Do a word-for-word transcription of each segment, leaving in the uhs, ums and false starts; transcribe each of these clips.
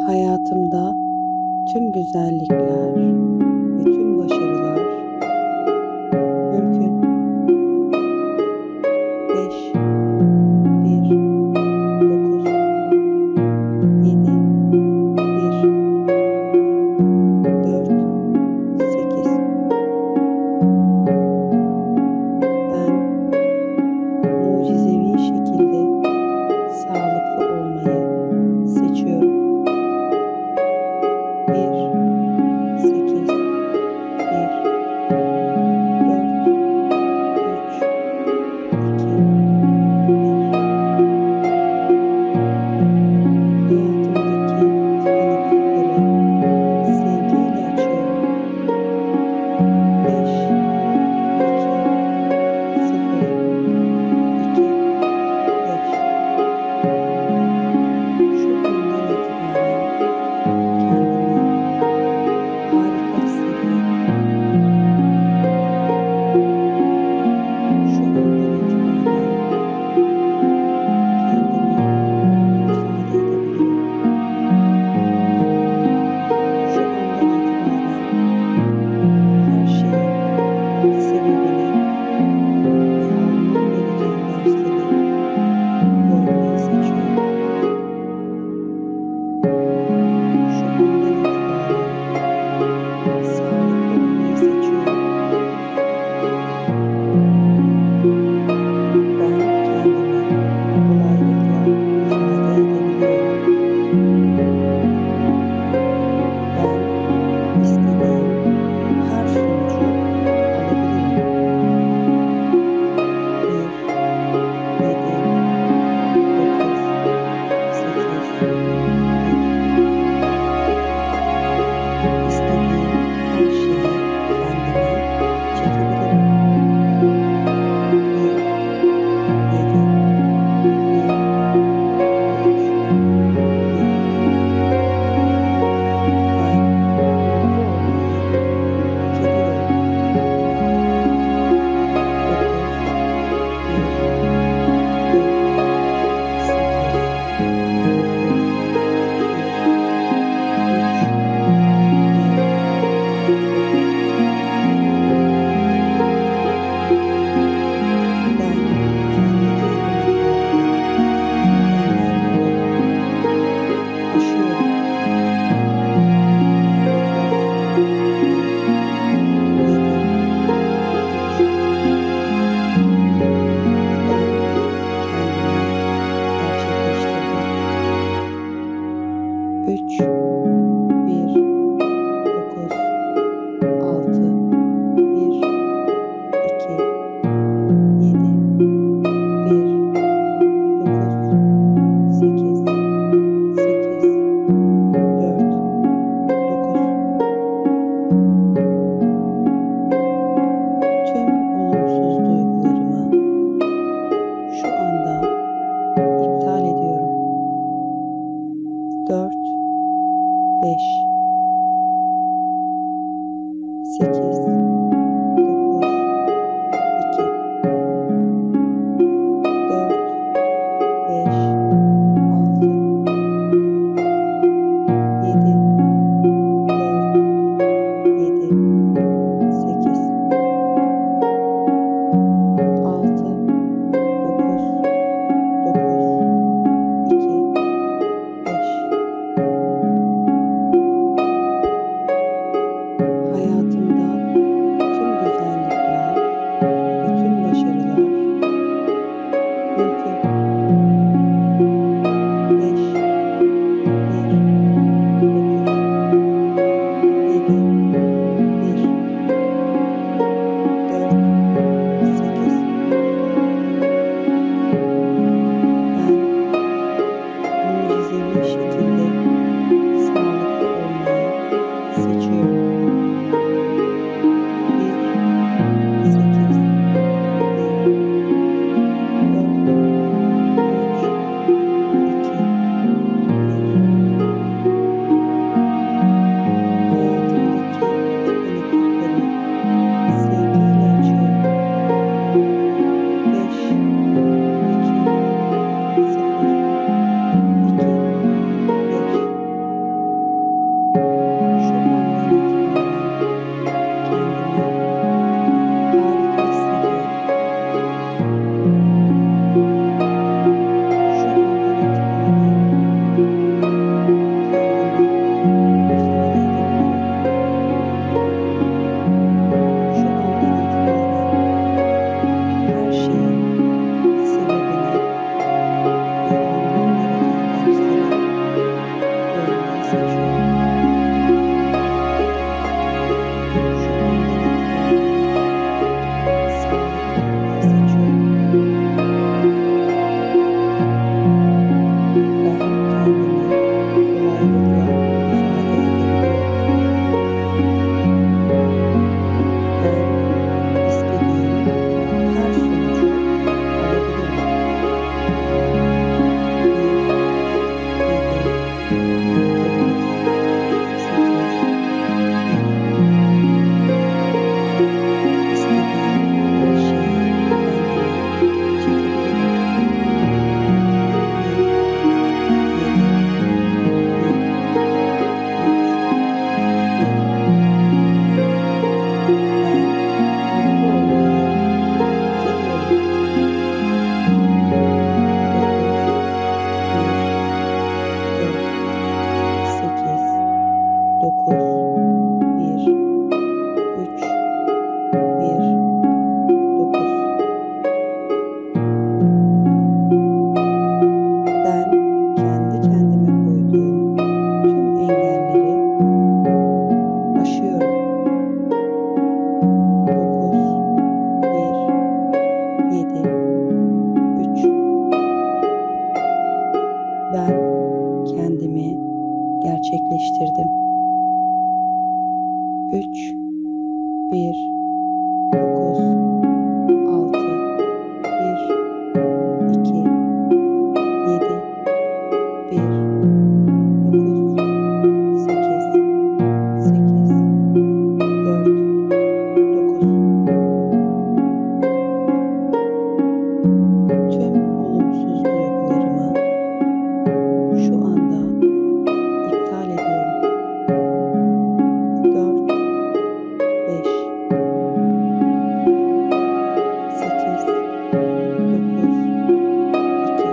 Hayatımda tüm güzellikler ve tüm başarılar mümkün. Beş, bir, dokuz, yedi, bir, dört, sekiz. Ben mucizevi şekilde sağlıklı olmayı seçiyorum. Bir, sekiz, bir, dört, üç, iki, bir. Hayatımdaki tıkanıklıkları sevgiyle açıyorum. Beş, iki, sıfır, iki, beş. Şu andan itibaren kendimi harika hissediyorum. Şu andan itibaren kendimi ifade edebilirim. Şu andan itibaren her şeyin sebebini ve almam gereken dersleri görmeyi seçiyorum. Şu andan itibaren sağlıklı olmayı seçiyorum. Ben kendimi kolaylıkla ifade edebiliyorum. Ben istediğim her sonucu alabilirim. Bir, yedi, dokuz, sekiz, bir. İstediğim her şeye kendimi çekebilirim. Bir, yedi, bir, üç, bir. Ben mutlu olmayı hak ediyorum. Dokuz, bir, dört, sekiz, dokuz, ben kendi kendime koyduğum engelleri aşıyorum. Üç, bir, dokuz, altı, bir, iki, yedi, bir, dokuz, sekiz, sekiz, dört, dokuz. Tüm olumsuz duygularımı şu anda iptal ediyorum. Dört, beş, sekiz, dokuz, iki, dört, beş, altı, yedi, dört, yedi, sekiz, altı, dokuz, dokuz, iki, beş. gerçekleştirdim. üç, bir, dokuz, altı, bir, iki, yedi, bir, dokuz, sekiz, sekiz, dört, dokuz. Tüm olumsuz duygularımı şu anda iptal ediyorum. dört, beş, sekiz, dokuz, iki,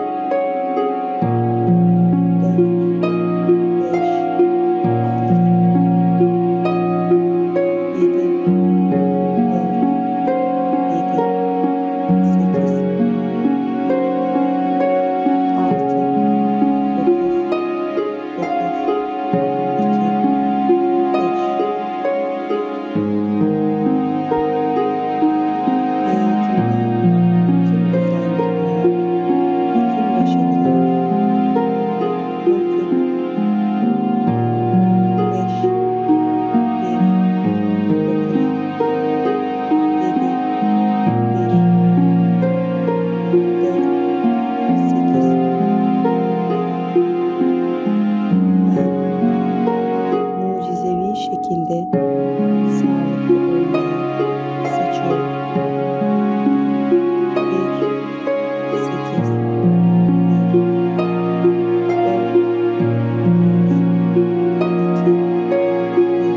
dört, beş, altı, yedi, dört, yedi, sekiz, altı, dokuz, dokuz, iki, beş. Hayatımda tüm güzellikler ve tüm başarılar mümkün. beş, bir, dokuz, yedi, bir, dört, sekiz. Ben mucizevi şekilde sağlıklı olmayı seçiyorum. bir, sekiz, bir, dört, üç, iki, bir.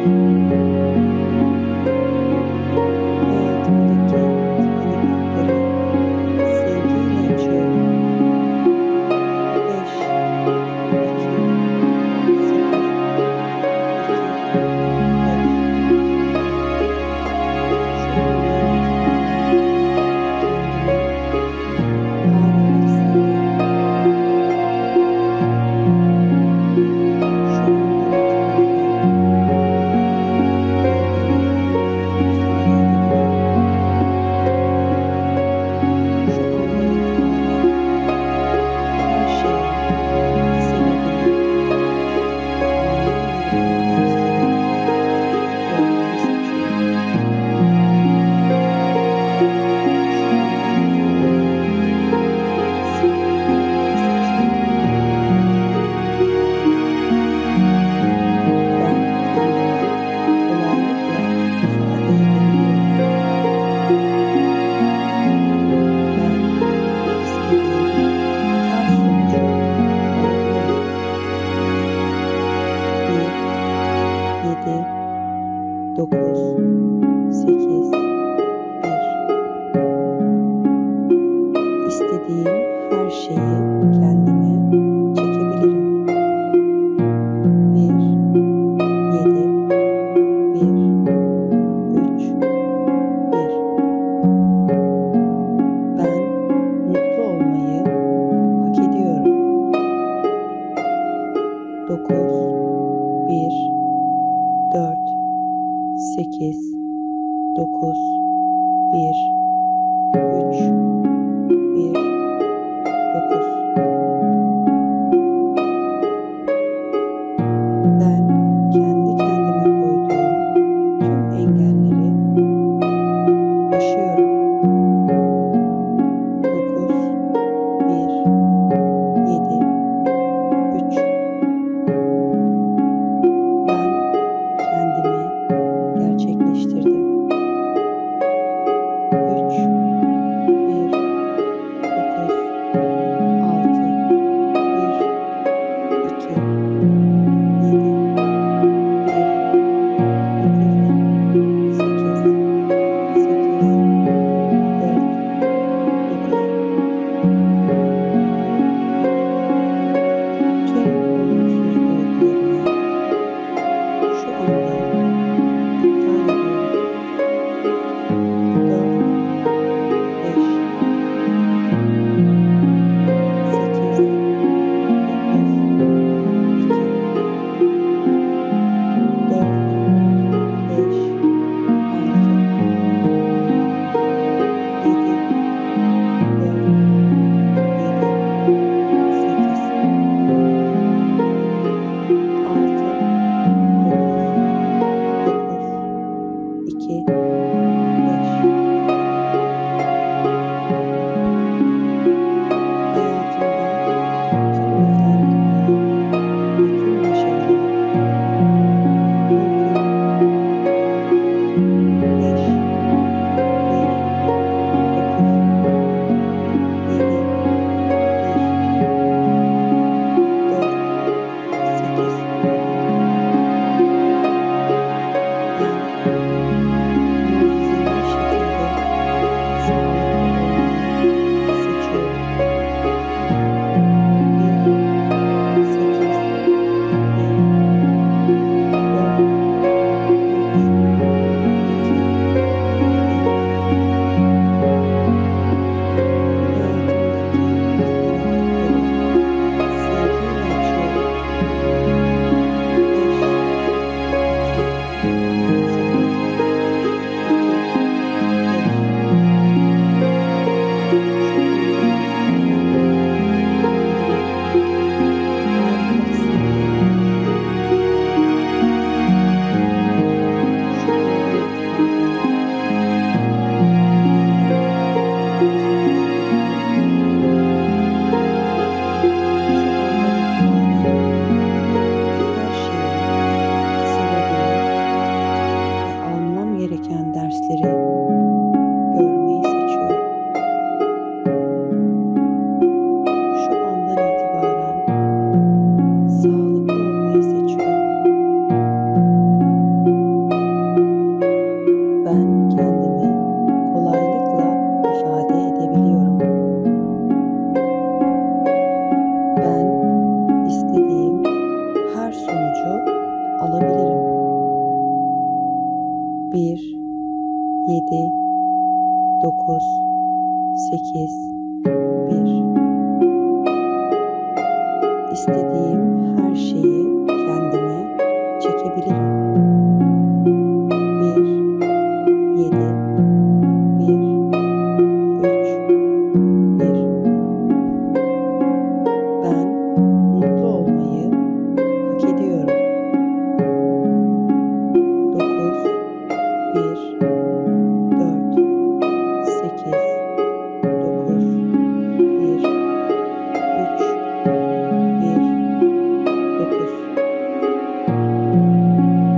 Hayatımdaki tıkanıklıkları sevgiyle açıyorum. beş, iki, sıfır, iki, beş. Şu andan dokuz, sekiz, bir. İstediğim her şeyi kendime çekebilirim. bir, yedi, bir, üç, bir. Ben mutlu olmayı hak ediyorum. dokuz, bir, dört, sekiz, dokuz, bir, üç, bir, dokuz. Ben kendi kendime koyduğum tüm engelleri aşıyorum. dokuz, bir, yedi, üç. Ben kendimi gerçekleştirdim. dokuz, sekiz, bir. İstediğim her şeyi kendime çekebilirim. Bir, yedi, bir, üç, bir. Ben mutlu olmayı hak ediyorum. Dokuz, bir, dört, sekiz, dokuz, bir, üç, bir, dokuz.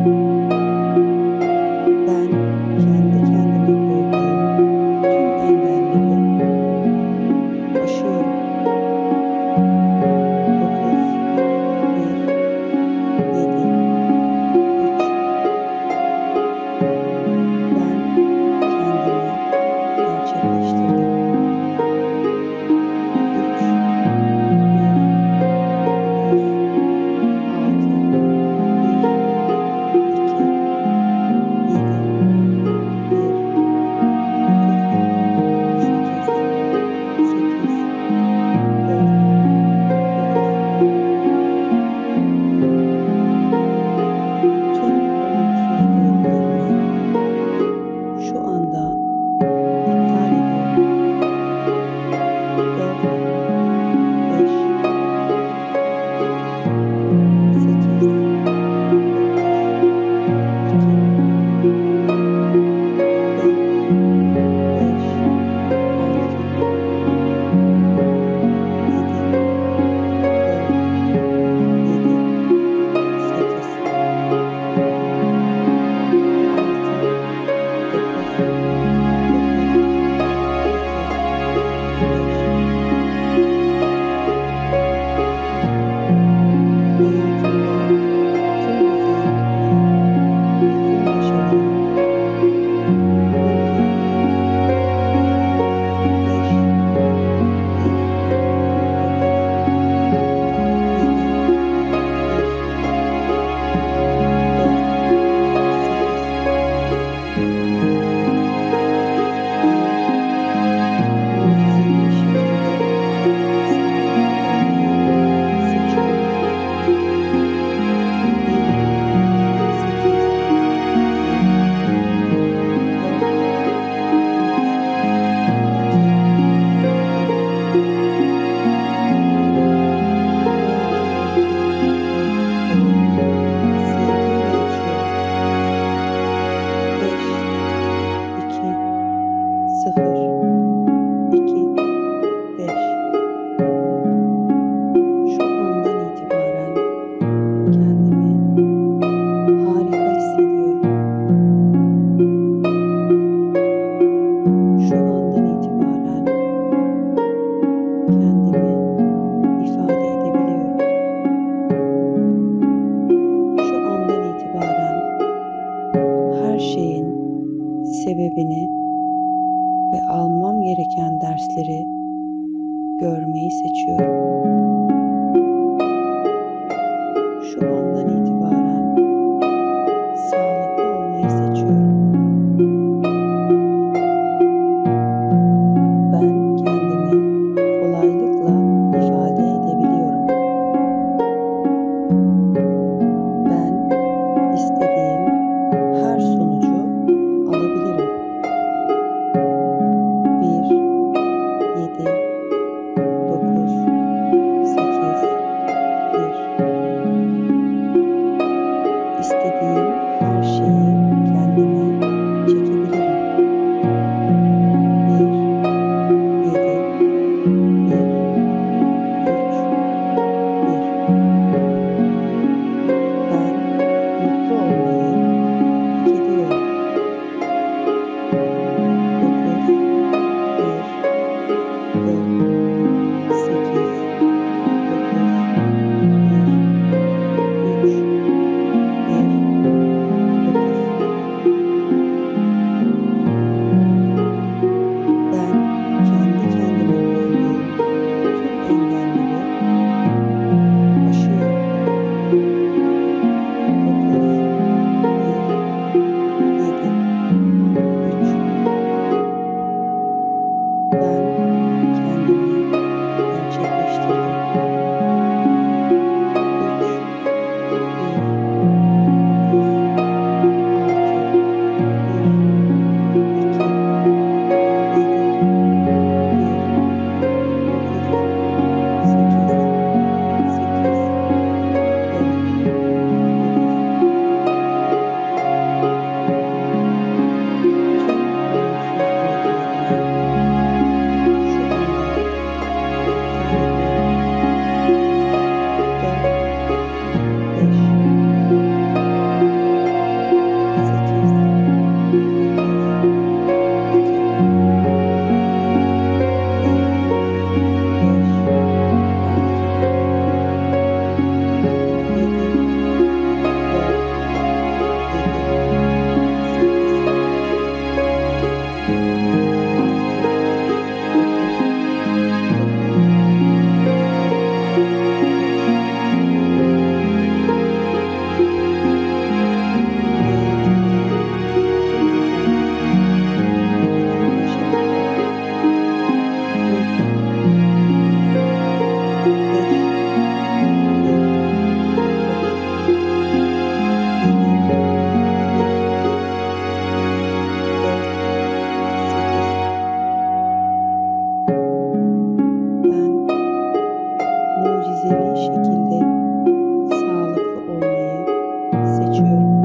mucizevi şekilde sağlıklı olmayı seçiyorum.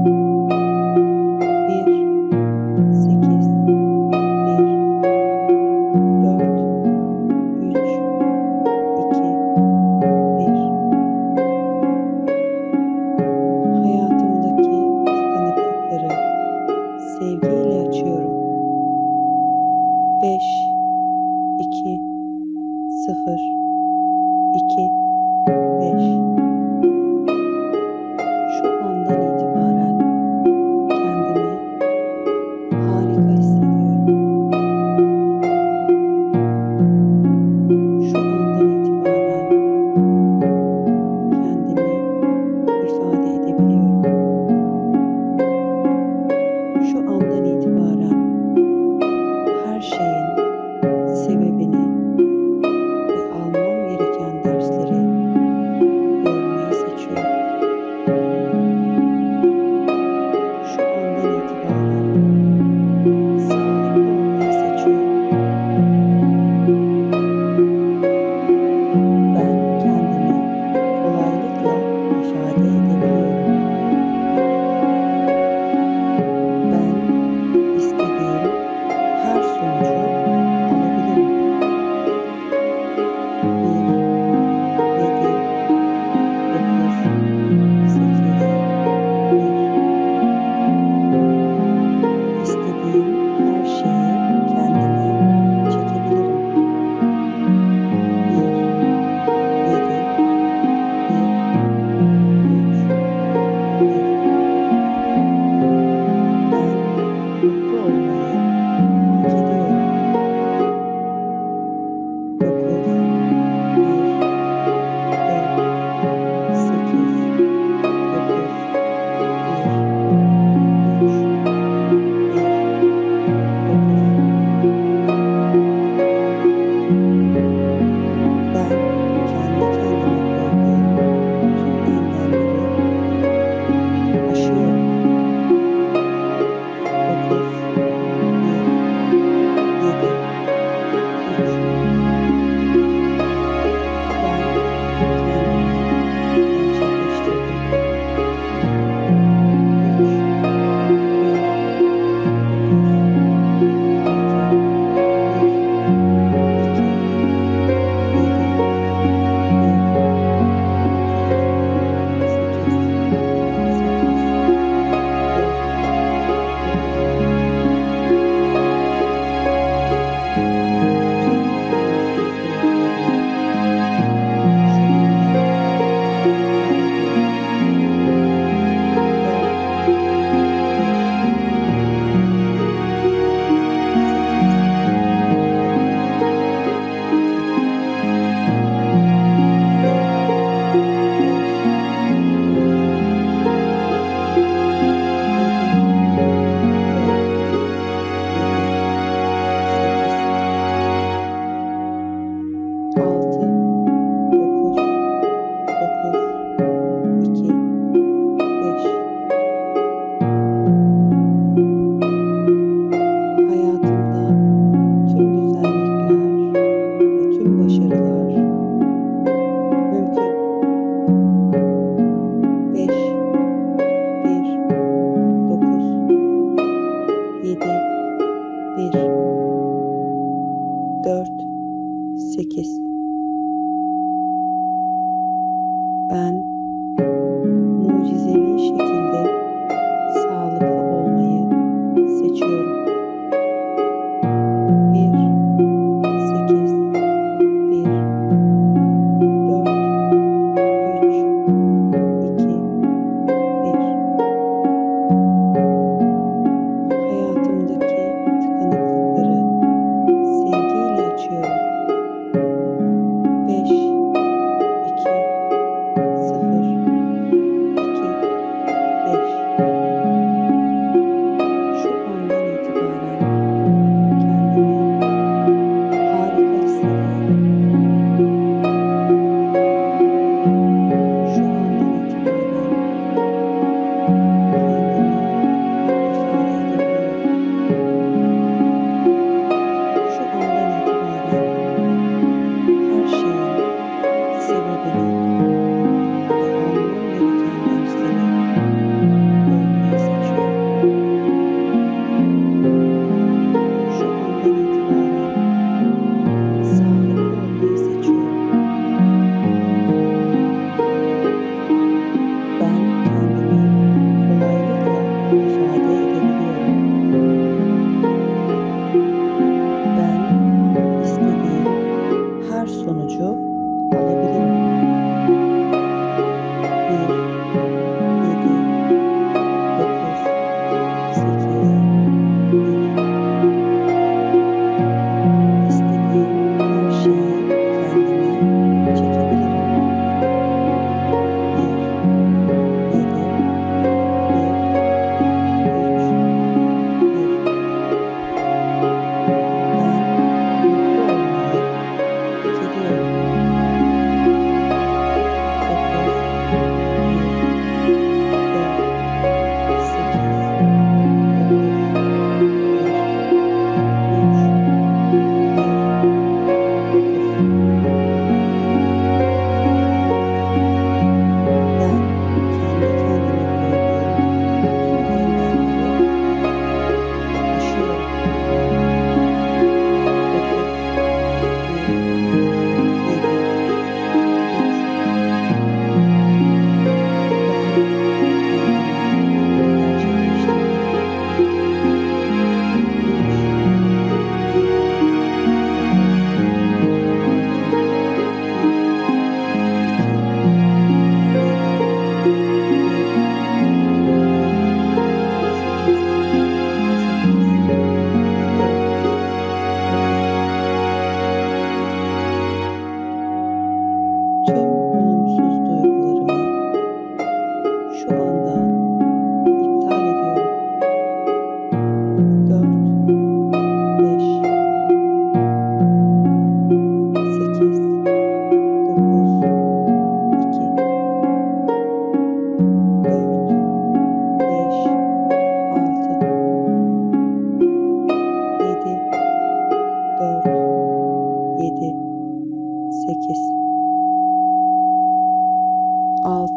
Bir, sekiz, bir, dört, üç, iki, bir. Hayatımdaki tıkanıklıkları sevgiyle açıyorum. Beş, iki, sıfır, iki, beş. Şu andan itibaren kendimi harika hissediyorum. Şu andan itibaren kendimi ifade edebiliyorum. Şu andan itibaren her şeyin sebebini ve almam gereken dersleri görmeyi seçiyorum. Şu andan itibaren sağlıklı olmayı seçiyorum. Ben kendimi kolaylıkla ifade edebiliyorum. Ben istediğim her sonucu alabilirim. Bir, yedi, dokuz, sekiz, bir. İstediğim her şeyi kendime çekebilirim. Bir, yedi, bir, üç, bir. Ben mutlu olmayı hak ediyorum. Dokuz, bir, dört, sekiz, dokuz, bir, üç, bir, dokuz. Ben kendi kendime koyduğum tüm engelleri aşıyorum. Dokuz, bir, yedi, üç. Ben kendimi gerçekleştirdim. Üç, dört, dokuz, altı, bir, iki, yedi, bir, sekiz, sekiz, dört, altı, dokuz, dokuz, iki, beş. Hayatımda tüm güzellikler ve tüm başarılar mümkün. Beş, bir, dokuz, yedi, bir, dört, sekiz. Ben mucizevi şekilde sağlıklı olmayı seçiyorum. Bir, sekiz, bir, dört, üç, iki, bir. Hayatımdaki tıkanıklıkları sevgiyle açıyorum. Beş, iki, sıfır,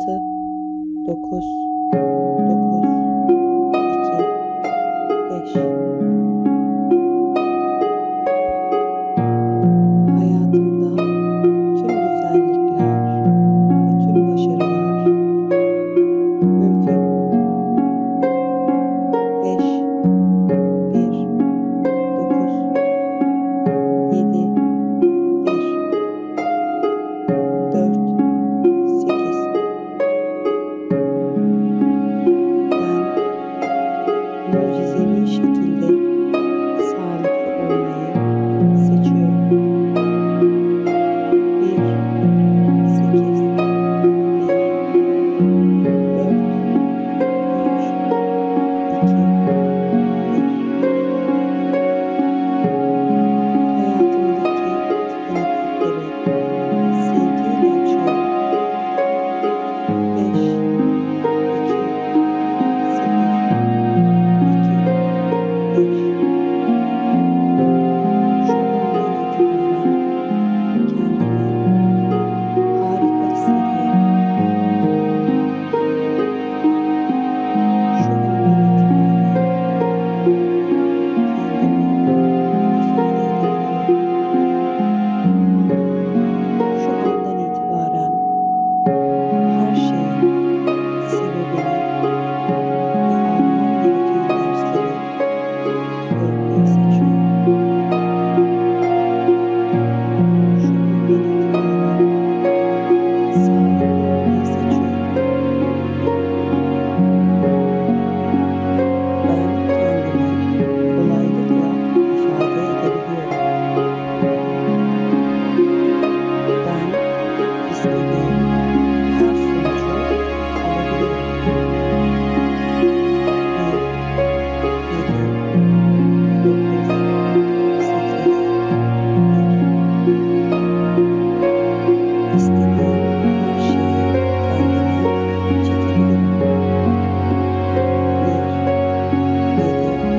altı, dokuz, dokuz, iki, beş. Hayatımda tüm güzellikler ve tüm başarılar mümkün. Beş, bir, dokuz, yedi, bir, dört, sekiz. Ben mucizevi şekilde sağlıklı olmayı seçiyorum. Bir, sekiz, bir, dört, üç, iki, bir. Hayatımdaki tıkanıklıkları sevgiyle açıyorum. Beş, iki, sıfır, iki, beş. Şu andan itibaren kendimi harika hissediyorum. Şu andan itibaren kendimi ifade edebiliyorum. Şu andan itibaren her şeyin sebebini ve almam gereken dersleri görmeyi seçiyorum. Şu andan itibaren sağlıklı olmayı seçiyorum. Ben kendimi kolaylıkla ifade edebiliyorum. Ben istediğim her sonucu alabilirim. Bir, yedi, dokuz, sekiz, bir. İstediğim her şeye kendimi çekebilirim. Bir, yedi, bir,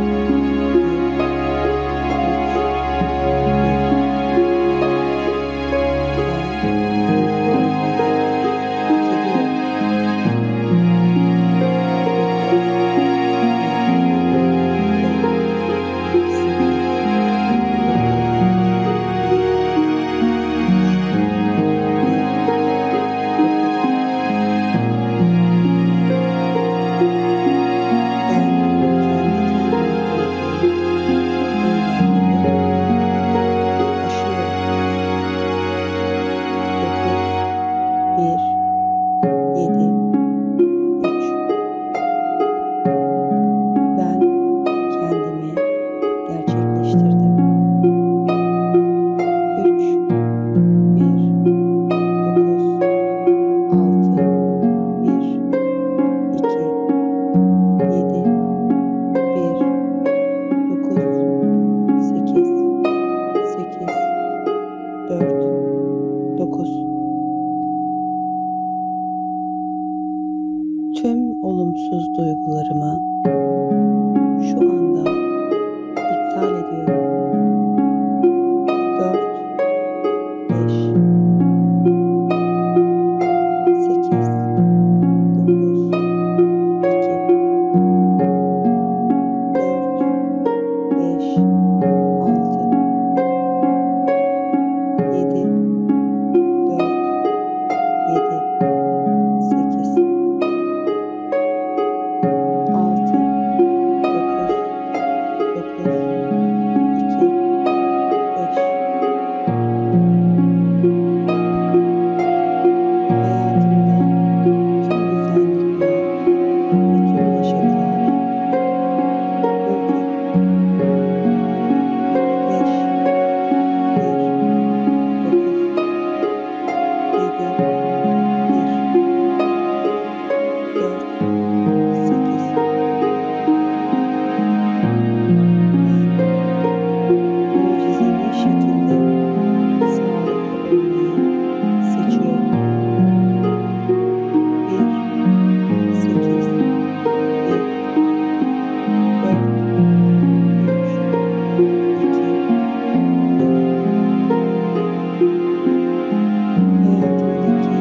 Ben kendimi gerçekleştirdim. Üç, bir, dokuz, altı, bir, iki, yedi, bir, dokuz, sekiz, sekiz, dört, dokuz. Tüm olumsuz duygularımı şu anda iptal ediyorum. Dört, beş, sekiz, dokuz, iki, dört, beş, altı, yedi, dört, yedi, sekiz, altı, dokuz, dokuz, iki, beş. Hayatımda tüm güzellikler ve tüm başarılar mümkün. Beş, bir, dokuz, yedi, bir, dört, sekiz. Ben mucizevi şekilde sağlıklı olmayı seçiyorum. Bir, sekiz, bir, dört, üç, iki, bir. Hayatımdaki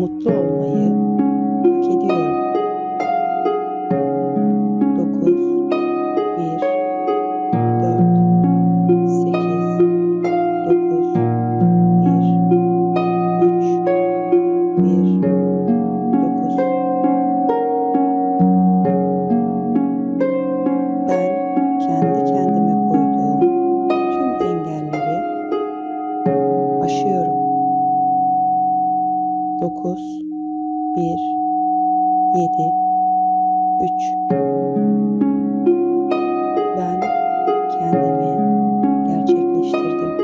mutlu olmayı hak ediyorum. Dokuz, bir, dört, sekiz, dokuz, bir, üç, bir, dokuz. Ben kendi kendime koyduğum tüm engelleri aşıyorum. Dokuz, bir, yedi, üç. Ben kendimi gerçekleştirdim.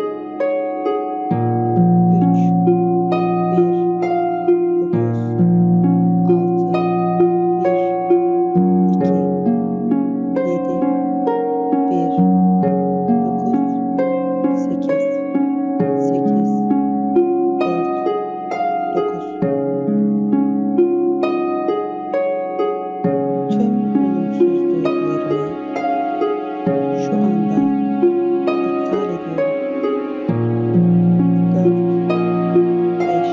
Üç, bir, dokuz, altı, bir, iki, yedi, bir, dokuz, sekiz, sekiz, dört, dokuz. Tüm olumsuz duygularımı şu anda iptal ediyorum. Dört, beş,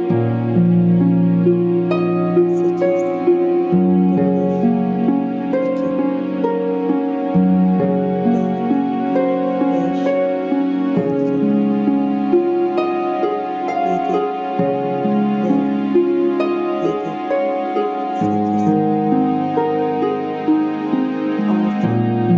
sekiz, dokuz, iki, dört, beş, altı, yedi, dört, yedi, sekiz, altı,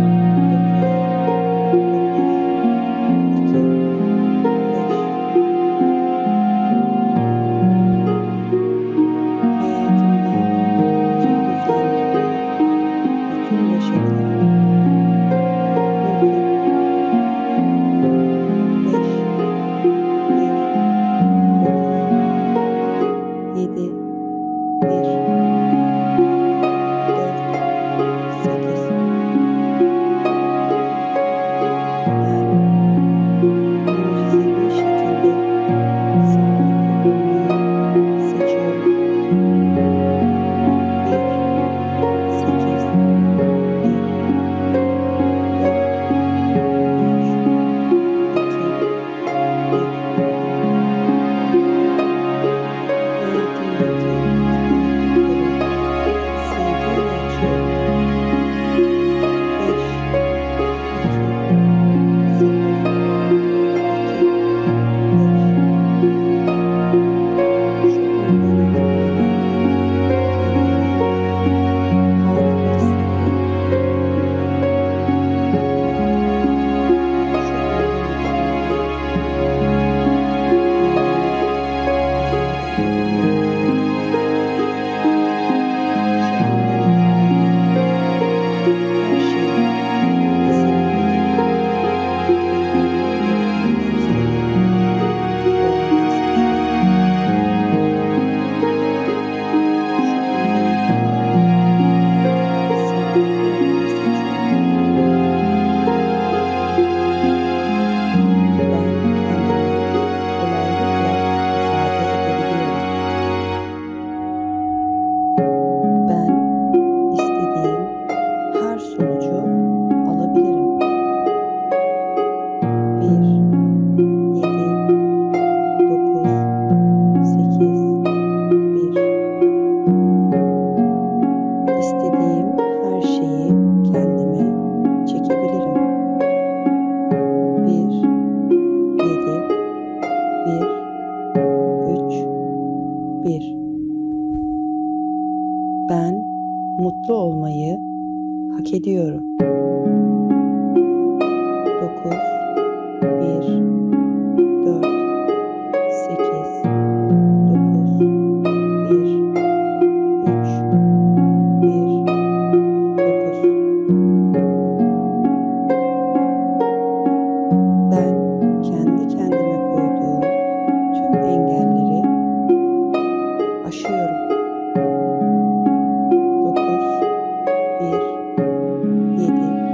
Ben mutlu olmayı hak ediyorum. Dokuz, bir, dört, sekiz, dokuz, bir, üç, bir, dokuz. Ben kendi kendime koyduğum tüm engelleri aşıyorum. Dokuz, bir, yedi,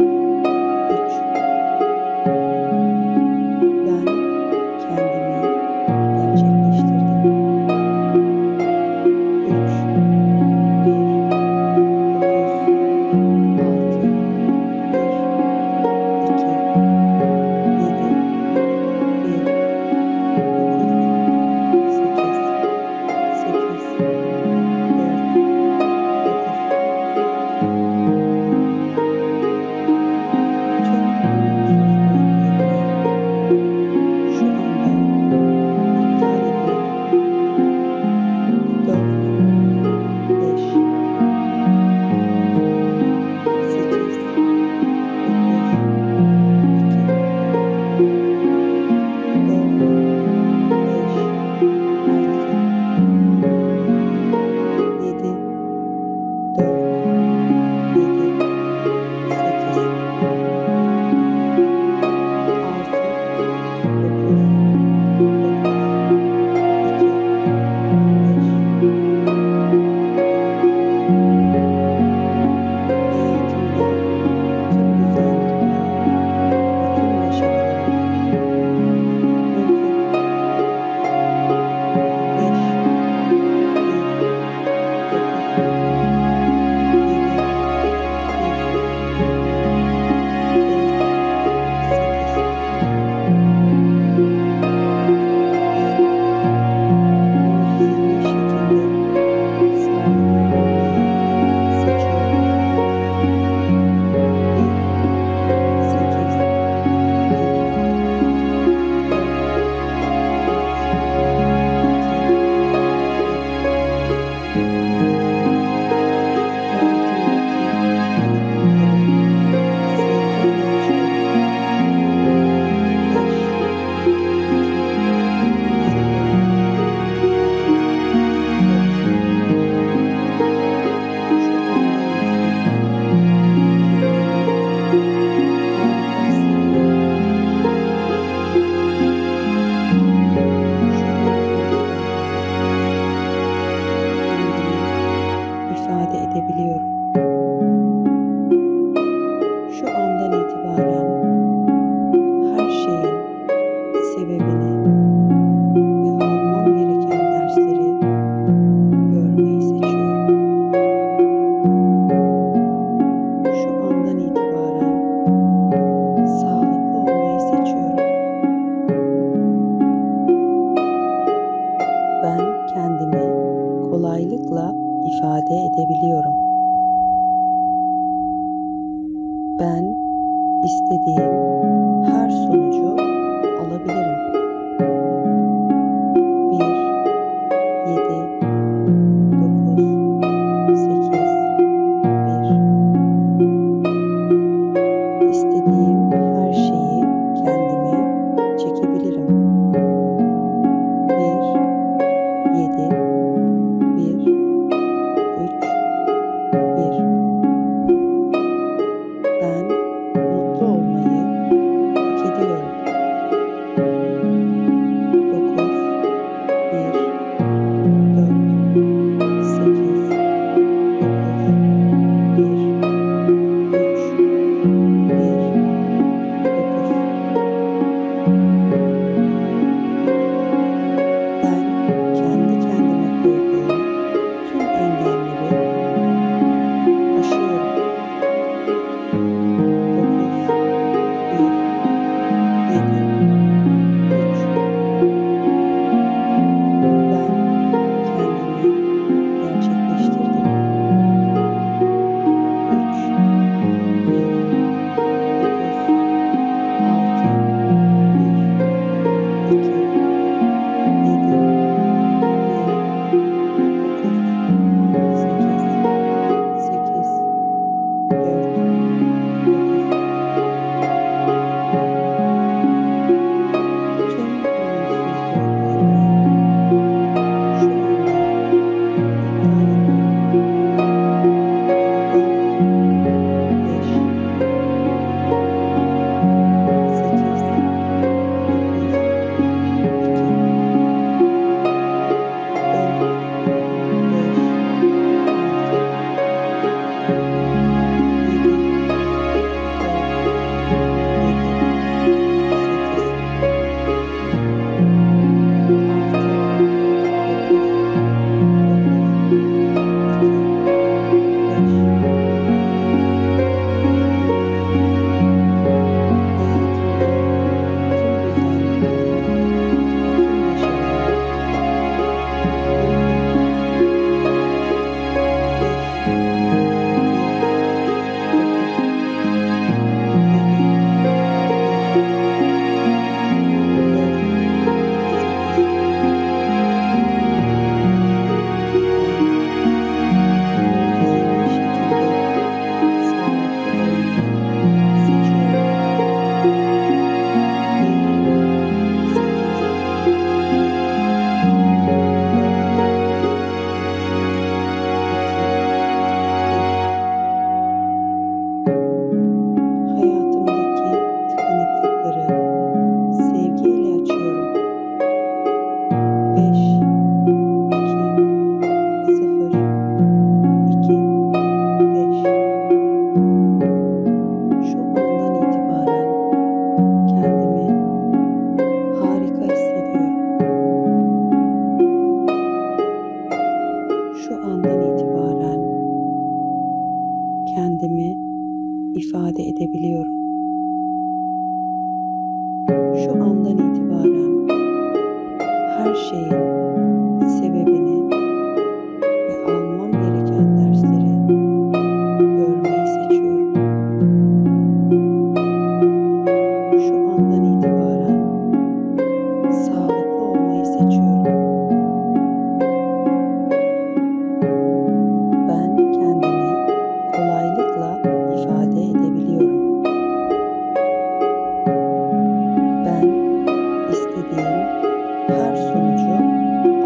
ifade edebiliyorum. Ben istediğim her sonucu alabilirim. bir, yedi, dokuz, sekiz, bir. İstediğim her şeyi kendime çekebilirim. bir, yedi, bir, üç, bir. Ben mutlu olmayı hak ediyorum. dokuz, bir, dört, sekiz, dokuz, bir, üç, bir, dokuz. Ben kendi kendime koyduğum tüm engelleri aşıyorum. dokuz, bir, yedi, üç. Ben kendimi gerçekleştirdim. üç, bir, dokuz, altı, bir, iki, yedi, bir, dokuz, sekiz, sekiz, dört, dokuz. Tüm olumsuzluklarımı şu anda iptal ediyorum. dört, beş, sekiz, dokuz, iki, dört, beş, altı, yedi, hayatımdaki tıkanıklıkları sevgiyle açıyorum. beş, iki, sıfır, iki, beş. Şu andan itibaren kendimi harika hissediyorum. Şu andan itibaren kendimi ifade edebiliyorum. Şu andan itibaren her şeyin sebebini ve almam gereken dersleri görmeyi seçiyorum. Şu andan itibaren sağlıklı olmayı seçiyorum. Ben kendimi kolaylıkla ifade edebiliyorum. Ben istediğim her sonucu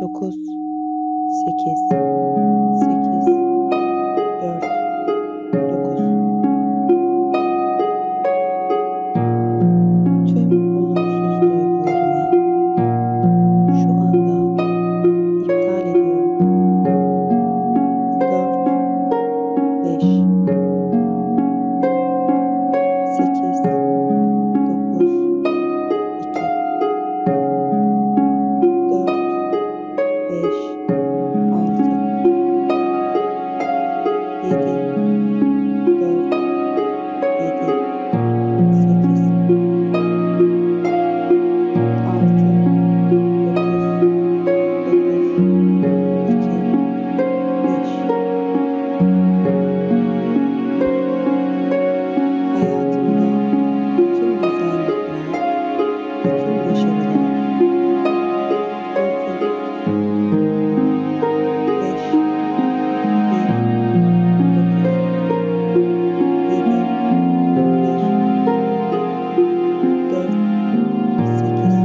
dokuz, sekiz, sekiz, dört, dokuz. Tüm olumsuz duygularımı şu anda iptal ediyorum. Dört, beş, sekiz, dokuz, iki, dört, beş, altı, yedi, dört, yedi, sekiz, altı, dokuz, dokuz, iki, beş. Hayatımda tüm güzellikler, bütün başarılar mümkün. Beş, bir, dokuz, yedi, bir, dört, sekiz.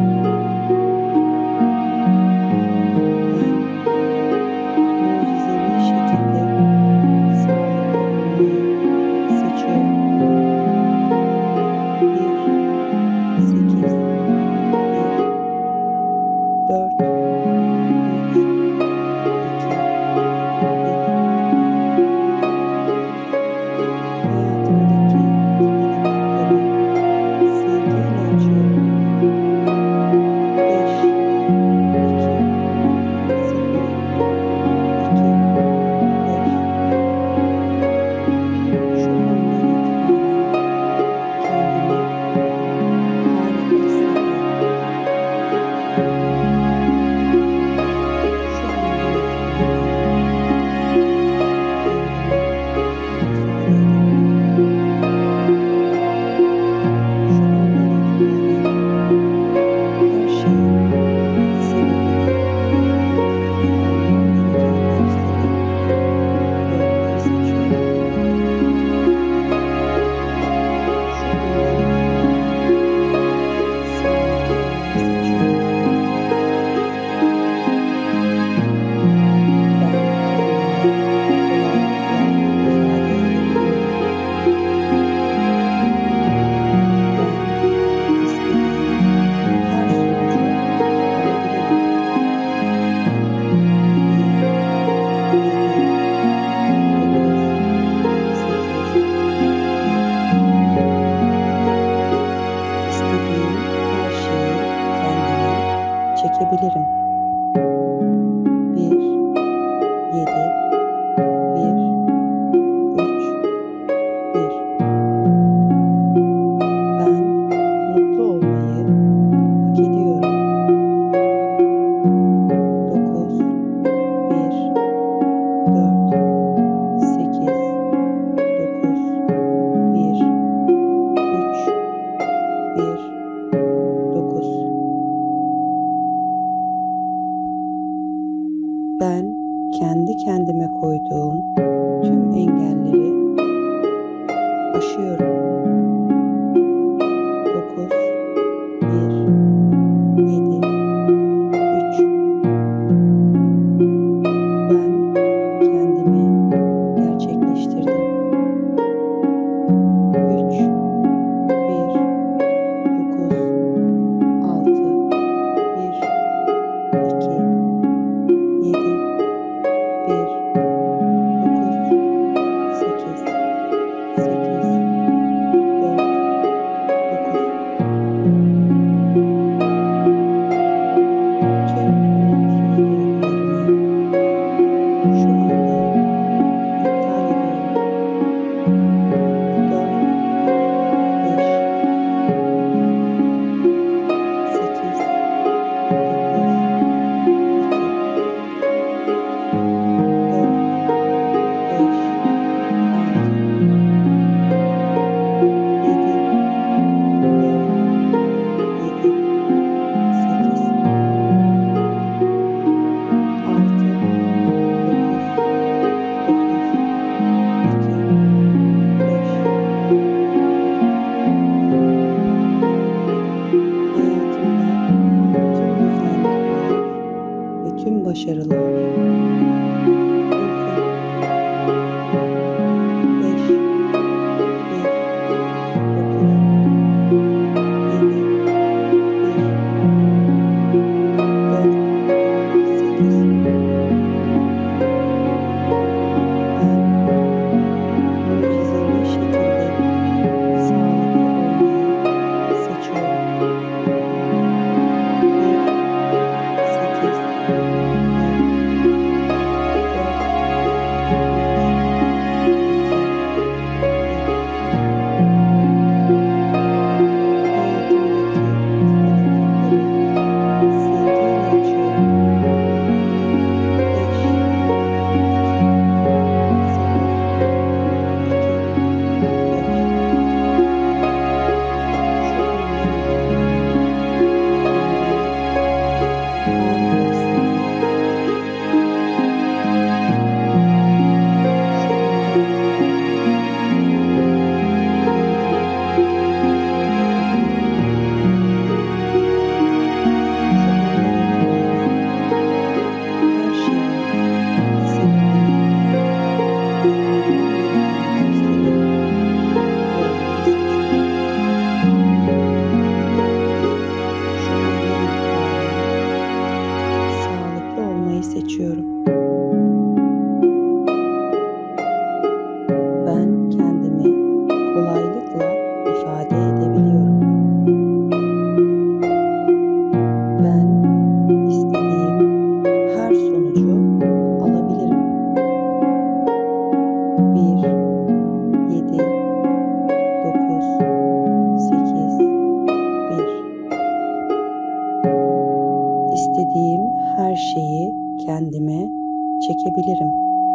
Ben mucizevi şekilde sağlıklı olmayı seçiyorum. Bir, sekiz, bir, dört, üç, iki, bir. Hayatımdaki tüm elementleri sevgiyle açıyorum. Beş, iki, sıfır, iki, beş. Şu andan itibaren kendimi harika hissediyorum. Şu andan çekebilirim. Bir, yedi, bir, üç, bir. Ben mutlu olmayı hak ediyorum. Dokuz, bir, dört, sekiz, dokuz, bir, üç, bir, dokuz. Ben kendi kendime koyduğum tüm engelleri aşıyorum. Dokuz, bir, yedi, üç. Ben kendimi gerçekleştirdim. Üç, bir, dokuz, altı, bir, iki, yedi, bir, dokuz, sekiz, sekiz, tüm başarılar mümkün. Beş, bir, dokuz, yedi, bir, dört, sekiz. Ben mucizevi şekilde sağlıklı olmayı seçiyorum. Bir, sekiz, on, dört, seçiyorum. Ben kendimi kolaylıkla ifade edebiliyorum. Ben istediğim her sonucu alabilirim. Bir, yedi, dokuz, sekiz, bir. İstediğim her şeyi kendime çekebilirim.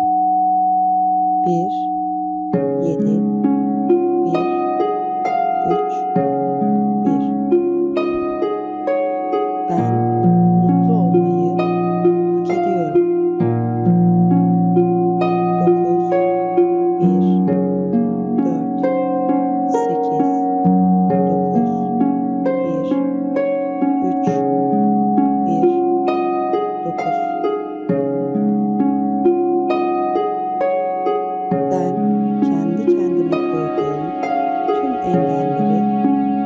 Bir, yedi, bir, üç, bir. Ben mutlu olmayı hak ediyorum. Dokuz, bir, dört, sekiz, dokuz, bir, üç, bir, dokuz. Ben kendi kendime koyduğum tüm engelleri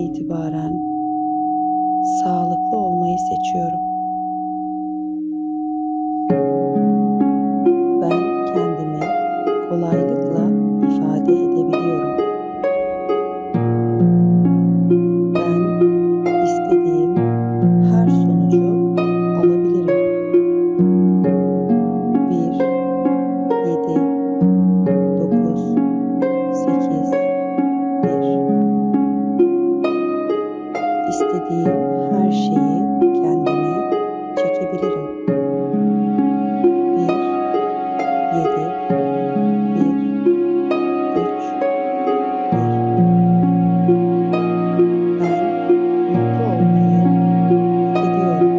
itibaren sağlıklı olmayı seçiyorum. Ben kendimi kolaylıkla ifade edebiliyorum. Ben istediğim her sonucu alabilirim. bir, yedi, dokuz, sekiz, bir. İstediğim her şeyi kendime çekebilirim. bir, yedi, bir, üç, bir. Ben mutlu olmayı hak ediyorum.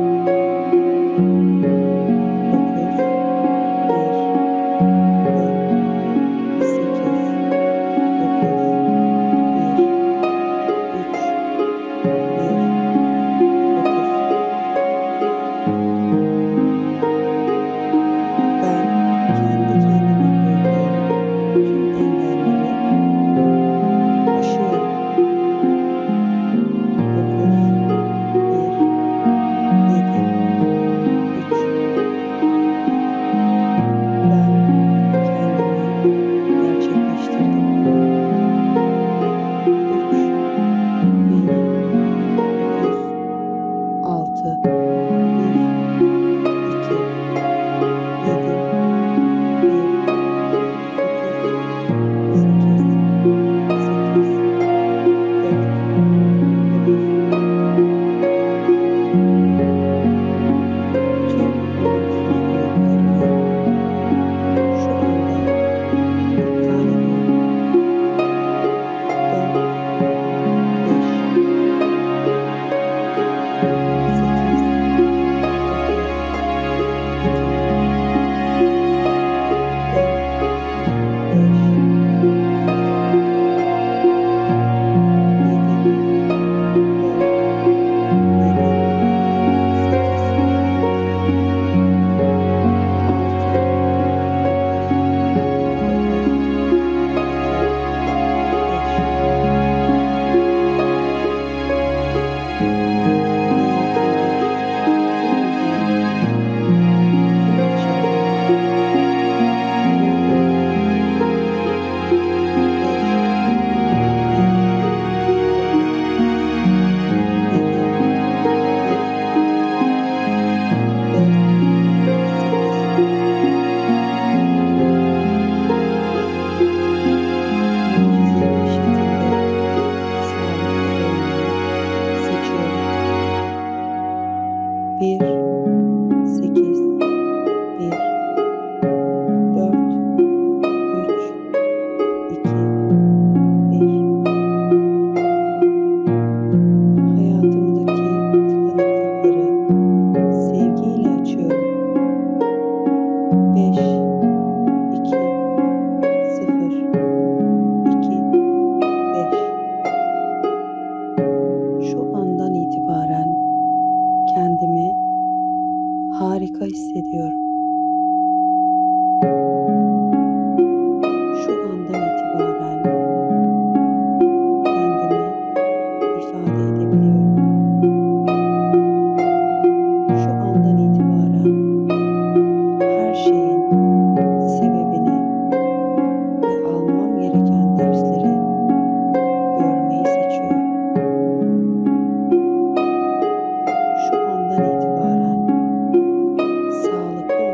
dokuz, bir, dört, sekiz, dokuz, bir, üç, bir, dokuz. Ben kendi kendime koyduğum tüm engelleri aşıyorum. dokuz, bir, yedi, üç. Ben kendimi gerçekleştirdim. üç, bir, dokuz, altı, bir, iki, yedi, bir, dokuz, sekiz, sekiz, dört, dokuz. Tüm olumsuz duygularımı şu anda iptal ediyorum. dört, beş, sekiz, dokuz, bir, sekiz, bir, dört, üç, iki, bir. Hayatımdaki tıkanıklıkları sevgiyle açıyorum. beş, iki, sıfır, iki, beş. Şu andan itibaren kendimi harika hissediyorum. Şu andan itibaren kendimi ifade edebiliyorum. Şu andan itibaren her şeyin sebebini ve almam gereken dersleri görmeyi seçiyorum. Şu andan itibaren sağlıklı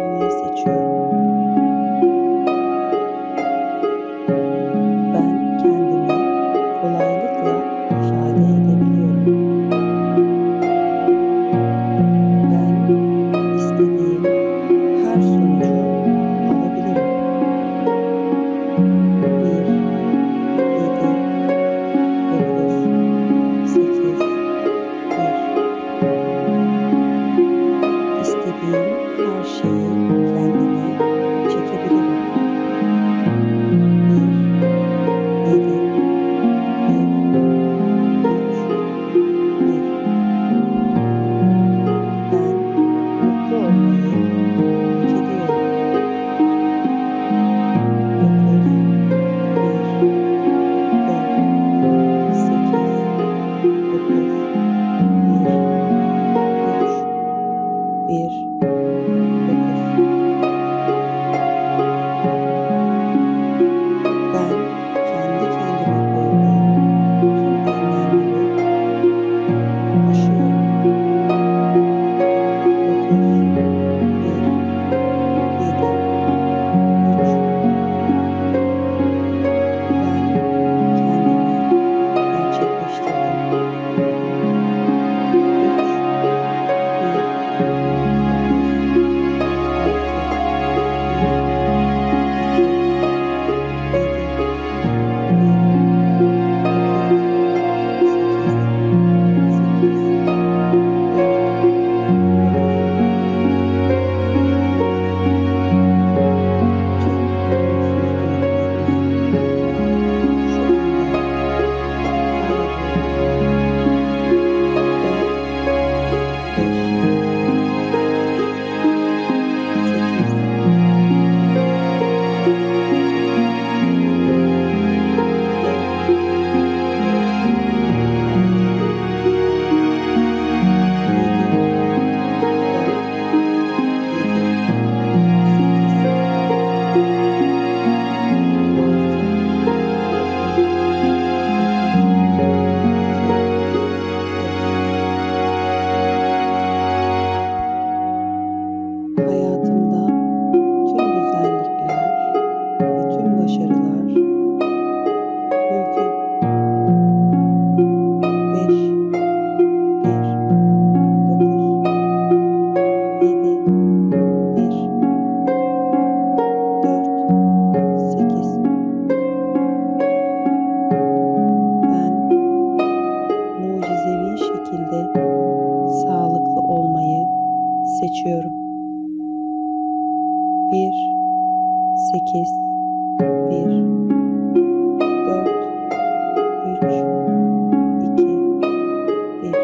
sekiz, bir, dört, üç, iki, bir.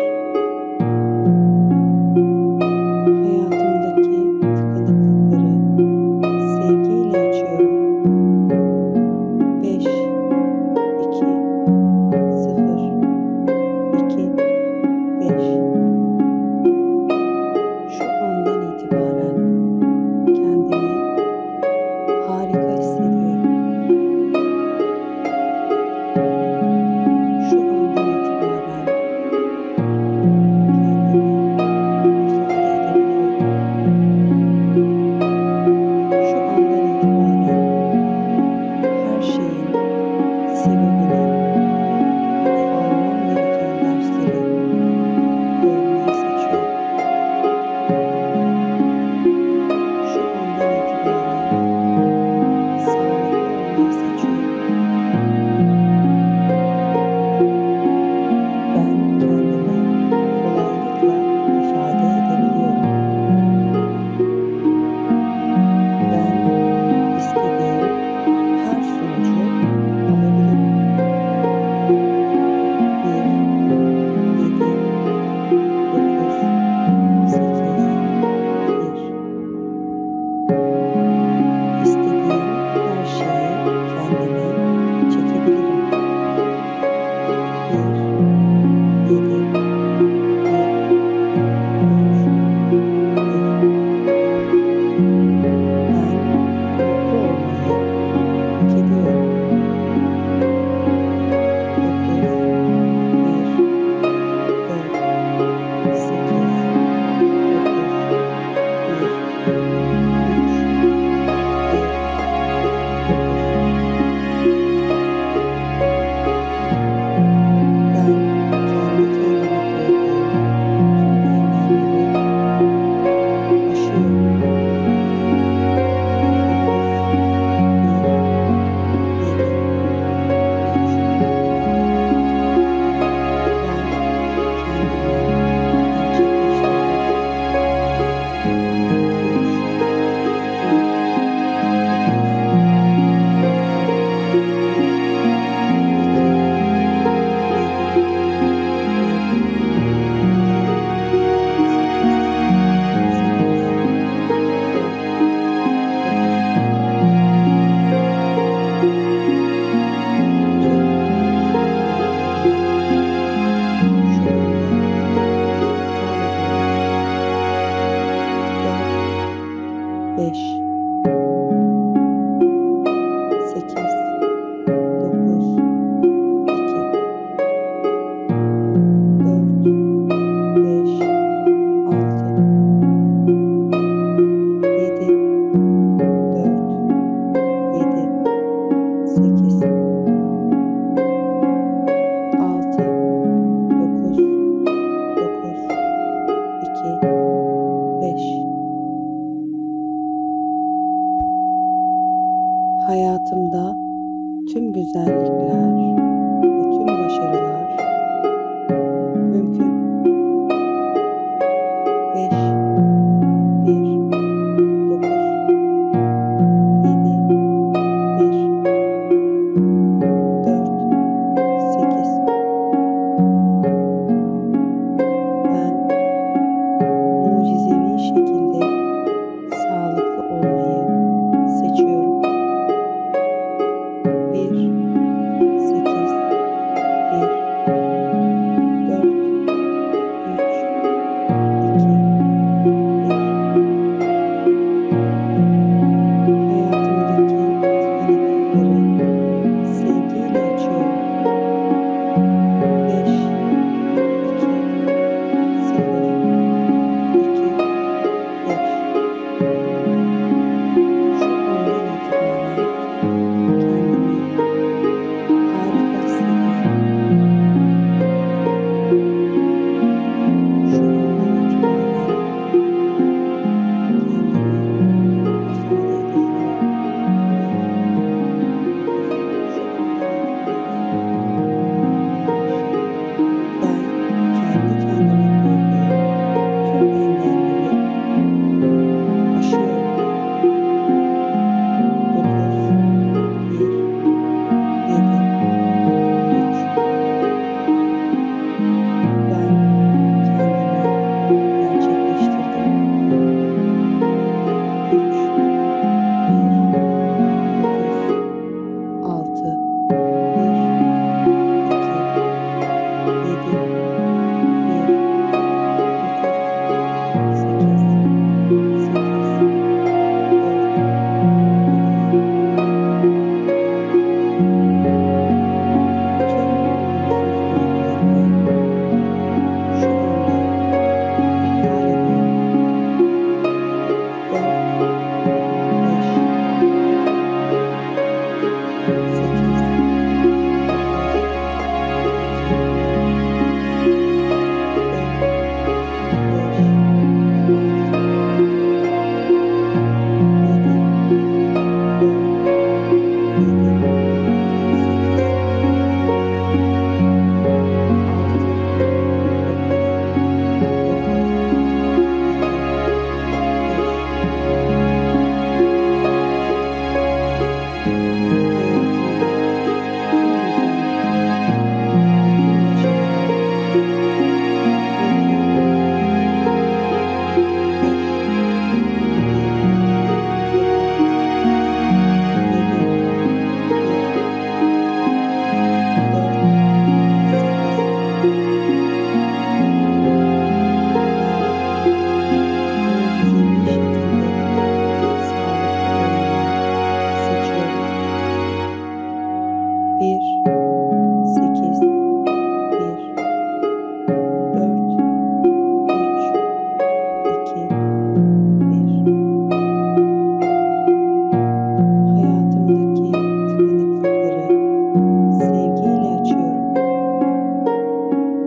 Hayatımdaki tıkanıklıkları sevgiyle açıyorum. beş, iki, sıfır, iki, beş. Şu andan itibaren kendimi harika hissediyorum.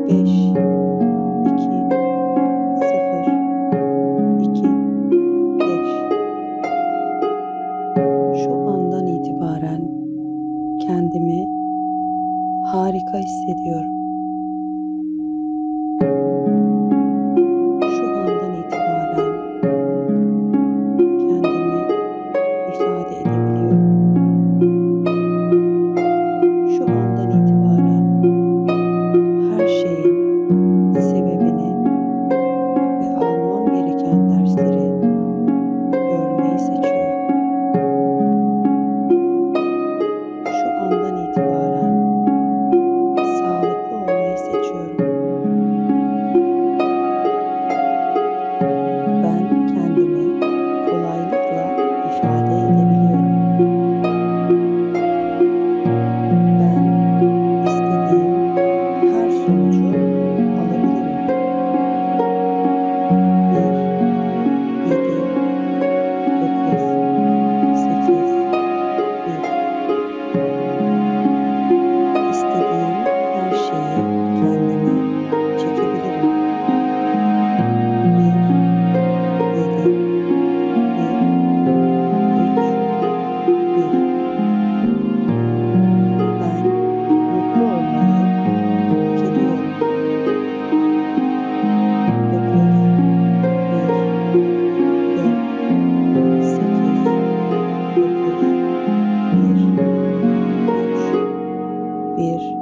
beş, iki, sıfır, iki, beş. Şu andan itibaren kendimi harika hissediyorum. Şu andan itibaren kendimi ifade edebiliyorum. Şu andan itibaren her şeyin sebebini ve almam gereken dersleri görmeyi seçiyorum. Şu andan itibaren sağlıklı olmayı seçiyorum. Ben kendimi kolaylıkla ifade edebiliyorum. Ben istediğim her sonucu alabilirim. Bir, yedi, dokuz, sekiz, bir. İstediğim her şeyi kendime çekebilirim. Bir, yedi, bir, üç, bir. Ben mutlu olmayı hak ediyorum. Dokuz, bir, dört, sekiz, dokuz, bir, üç, bir, dokuz.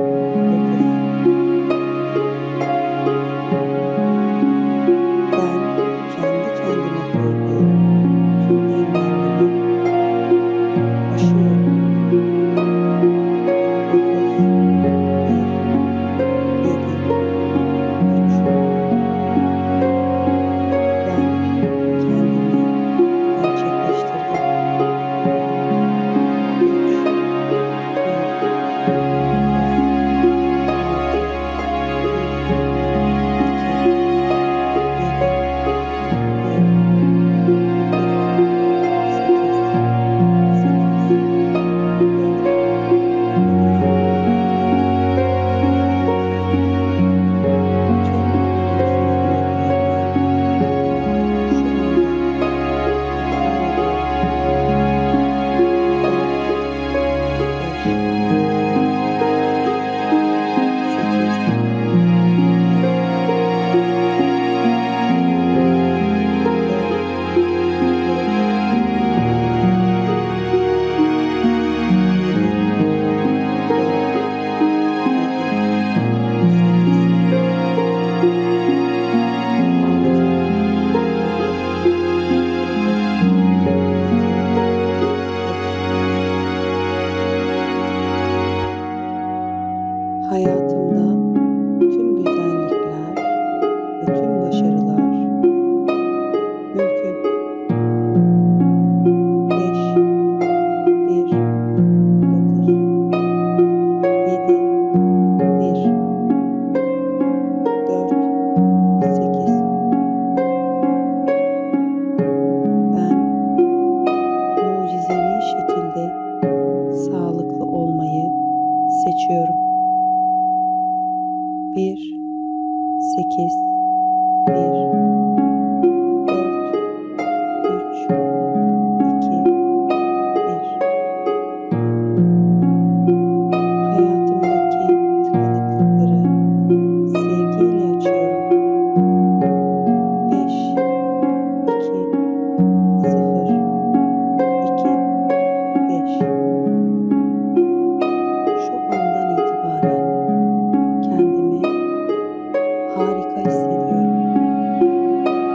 Ben kendi kendime koyduğum tüm engelleri aşıyorum. Dokuz, bir, yedi, üç. Ben kendimi gerçekleştirdim. Üç, hayatımda tüm güzellikler ve tüm başarılar mümkün. Beş, bir, dokuz, yedi, bir, dört, sekiz. Ben mucizevi şekilde sağlıklı olmayı seçiyorum. Bir, sekiz, bir, dört, üç, iki, bir. Hayatımdaki tıkanıklıkları sevgiyle açıyorum. Beş, iki, sıfır, iki, beş. Şu andan itibaren kendimi harika hissediyorum.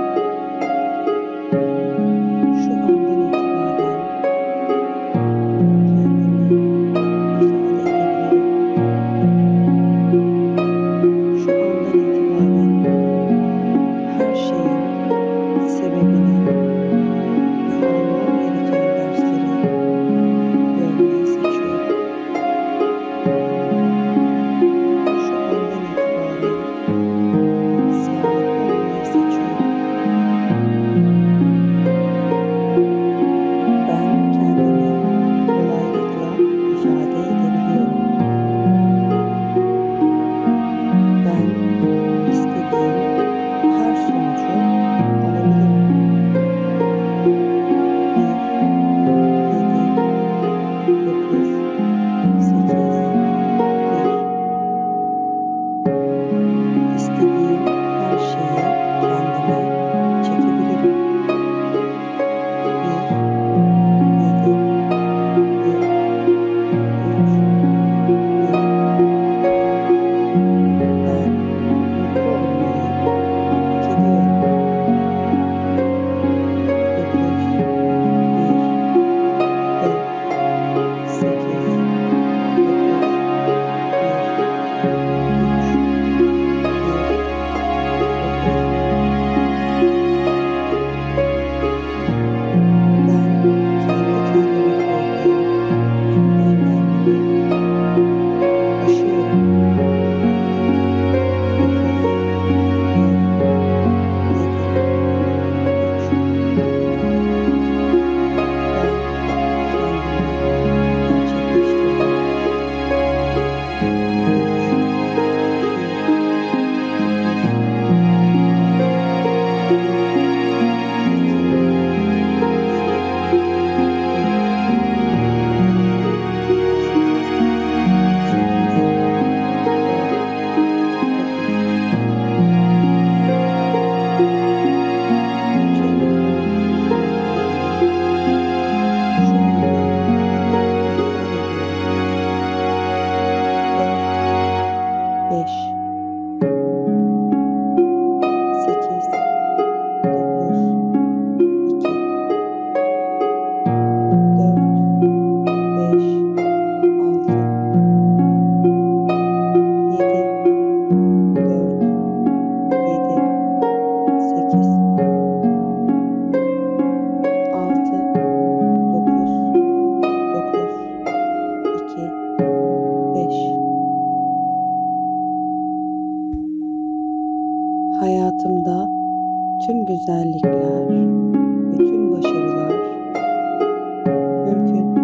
Hayatımda tüm güzellikler ve tüm başarılar mümkün.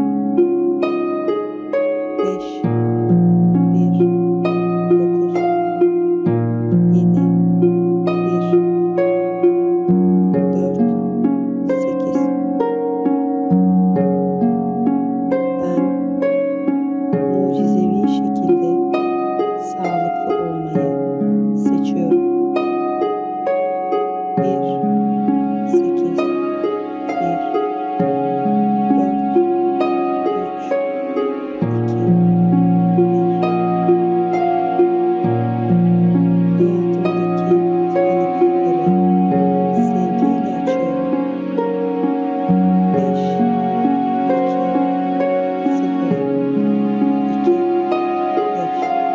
Beş, bir, dokuz, yedi, bir, dört, sekiz. Ben mucizevi şekilde sağlıklı olmayı seçiyorum. Bir, sekiz, bir, dört, üç, iki, bir. Hayatımdaki tıkanıklıkları sevgiyle açıyorum. Beş, iki, sıfır, iki, beş.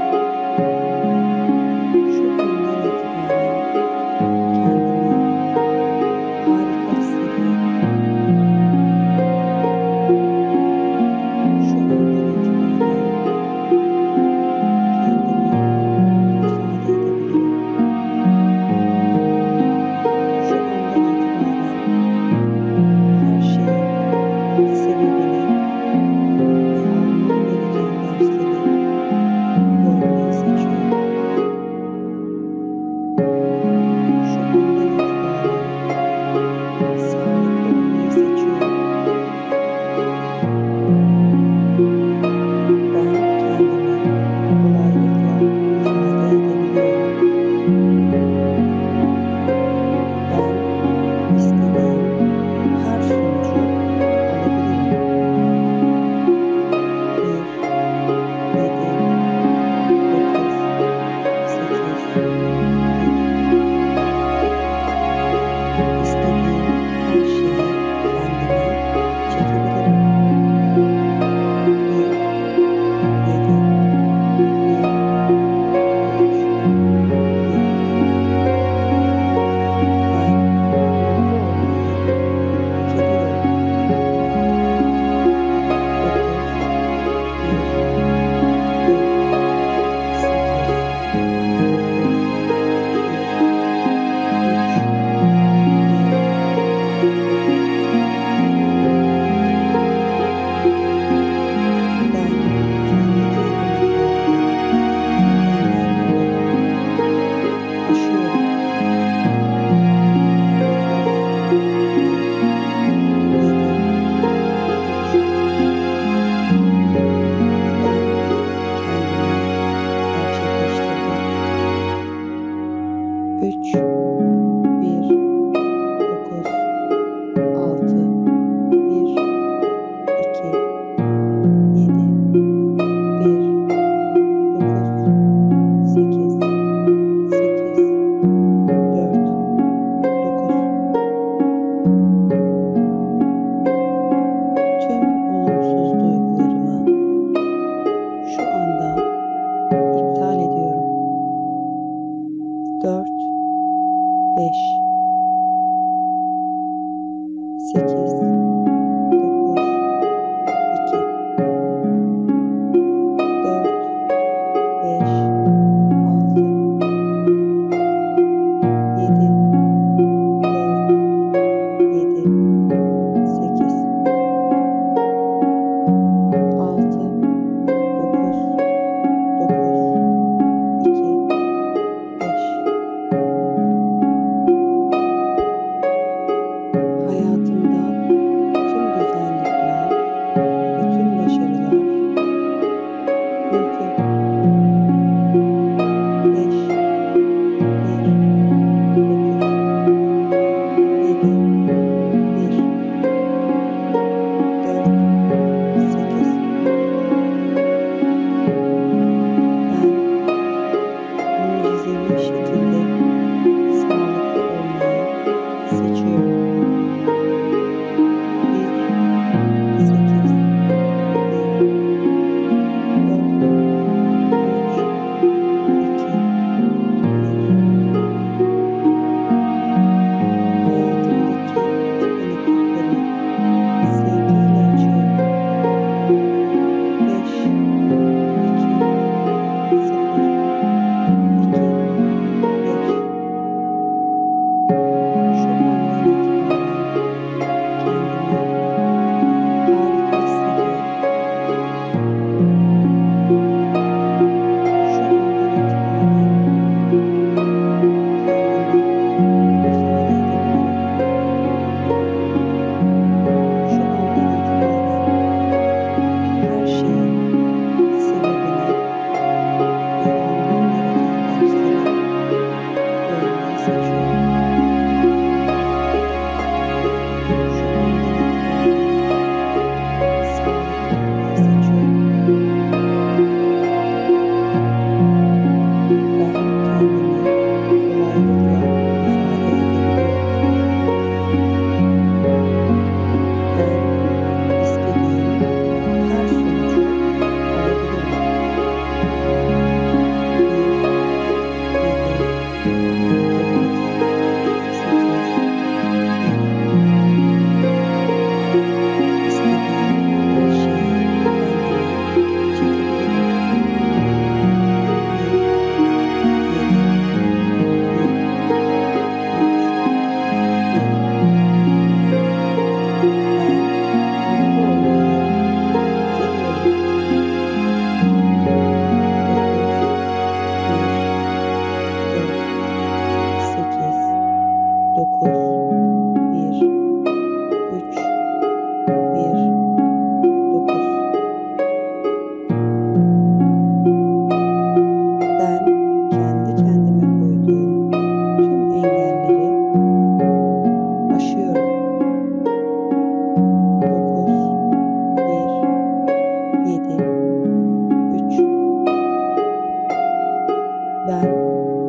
Şu andan itibaren kendimi harika hissediyorum. Şu andan itibaren kendimi ifade edebiliyorum. Şu andan itibaren her şeyin sebebini ve almam gereken dersleri görmeyi seçiyorum. Şu andan itibaren sağlıklı olmayı seçiyorum. Ben kendimi kolaylıkla ifade edebiliyorum. Ben istediğim her sonucu alabilirim. Bir, yedi, dokuz, sekiz, bir. İstediğim her şeyi kendime çekebilirim. Bir, yedi, bir, üç, bir. Ben mutlu olmayı hak ediyorum. Dokuz, bir, dört, sekiz, dokuz, ben kendi kendime koyduğum engelleri aşıyorum. Üç, bir, dokuz, altı, bir, iki, yedi, bir, dokuz, sekiz, sekiz, dört, dokuz. Tüm olumsuz duygularımı şu anda iptal ediyorum. Dört, beş, sekiz, dokuz, iki, dört, beş, altı, yedi, dört, yedi, sekiz, altı, dokuz, dokuz, iki, beş. Hayatımda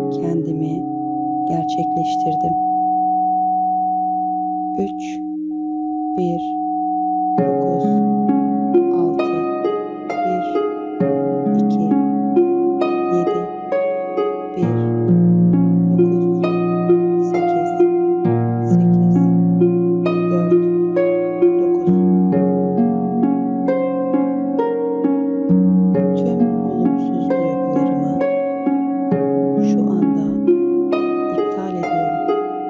kendimi gerçekleştirdim. Üç, bir, dokuz, altı, bir, iki, yedi, bir, dokuz, sekiz, sekiz, dört, dokuz. Tüm olumsuz duygularımı şu anda iptal ediyorum.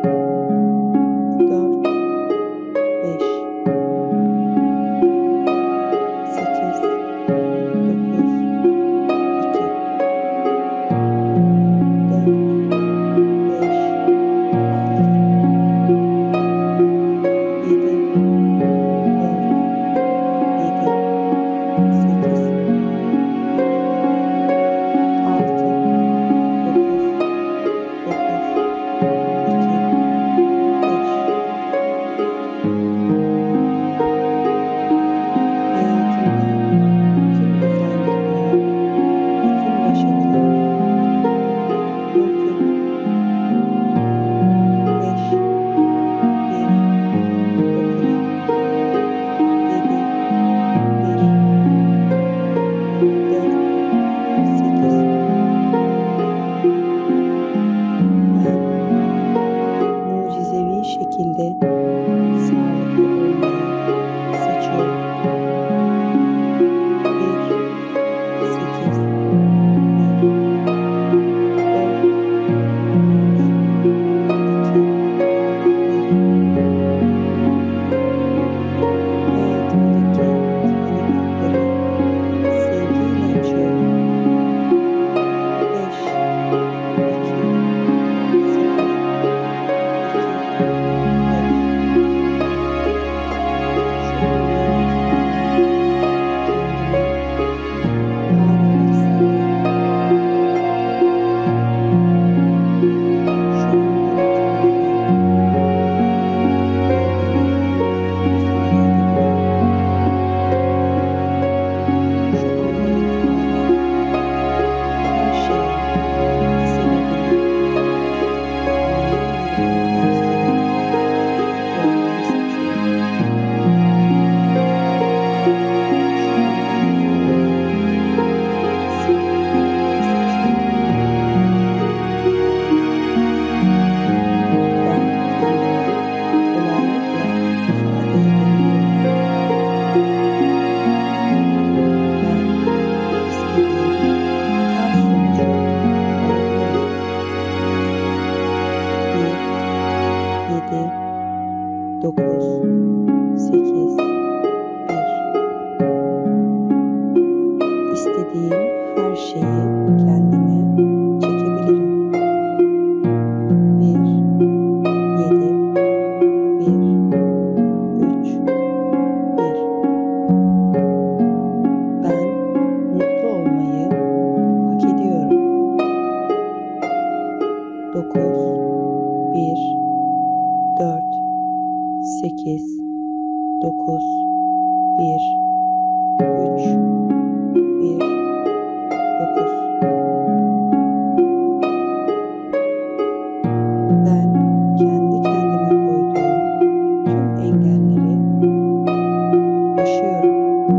Dört, beş, sekiz, dokuz, iki, dört, beş, altı, yedi, dört, yedi, sekiz, altı, dokuz, dokuz, iki, beş. Hayatımda tüm güzellikler, bütün başarılar mümkün. Beş, bir, dokuz, yedi, bir, dört, sekiz. Ben mucizevi şekilde sağlıklı olmayı seçiyorum. Bir, sekiz, bir, dört, üç, iki, bir. Hayatımdaki tıkanıklıkları sevgiyle açıyorum. Beş, iki, sıfır, iki, beş. Şu andan dokuz, sekiz, bir. İstediğim her şeyi kendime çekebilirim. Bir, yedi, bir, üç, bir. Ben mutlu olmayı hak ediyorum. Dokuz, bir, dört, sekiz, dokuz, bir, üç, bir, dokuz. Ben kendi kendime koyduğum tüm engelleri aşıyorum.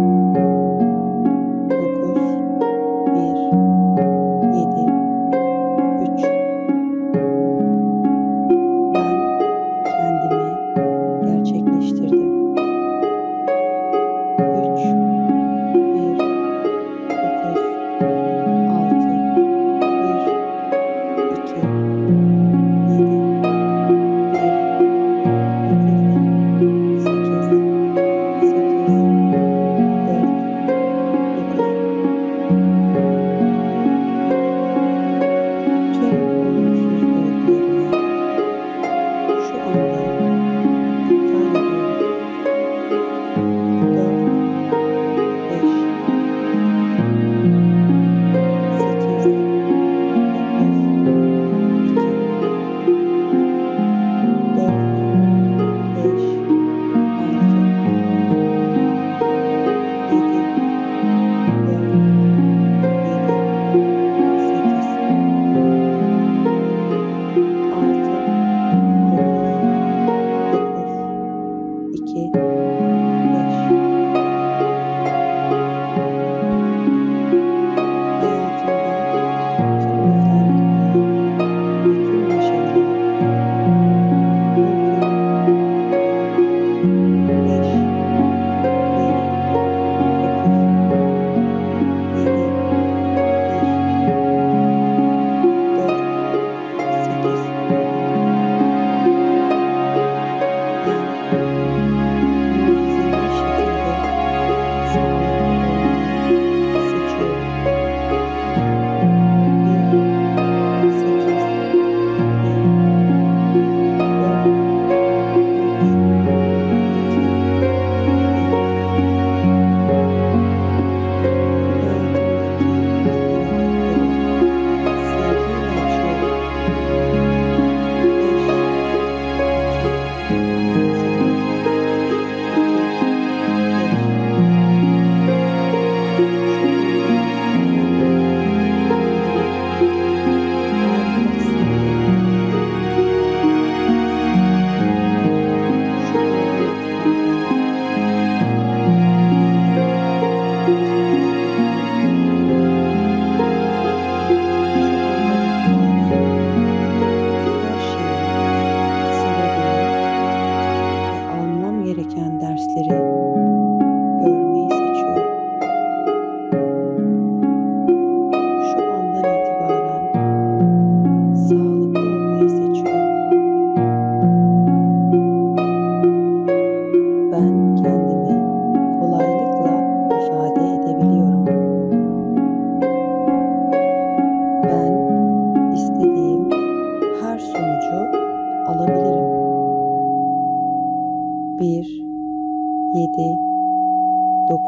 Dokuz, bir, yedi, üç. Ben kendimi gerçekleştirdim. Üç, bir,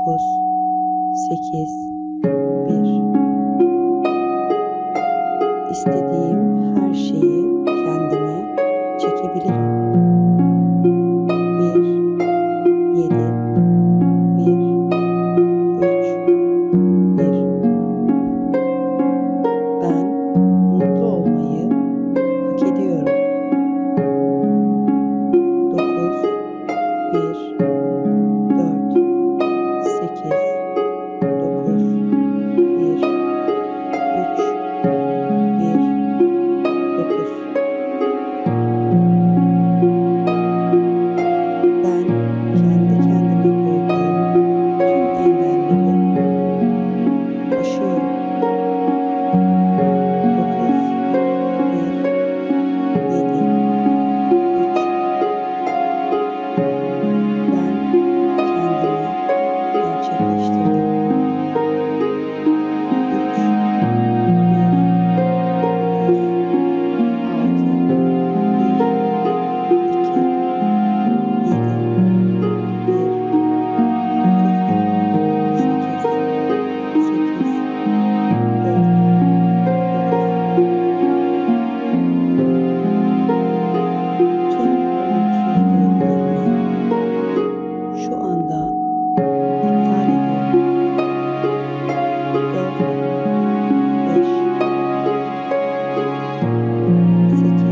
dokuz, sekiz, bir. İstediğim her şeyi kendime çekebilirim. Bir, yedi, bir, üç, bir. Ben mutlu olmayı hak ediyorum. Dokuz, bir, dört, sekiz, dokuz, bir, üç, bir, dokuz. Ben kendi kendime koyduğum tüm engelleri aşıyorum. Dokuz, bir, yedi, üç. Ben kendimi gerçekleştirdim. Üç, bir, şu anda iptal ediyorum. Dört, beş, sekiz,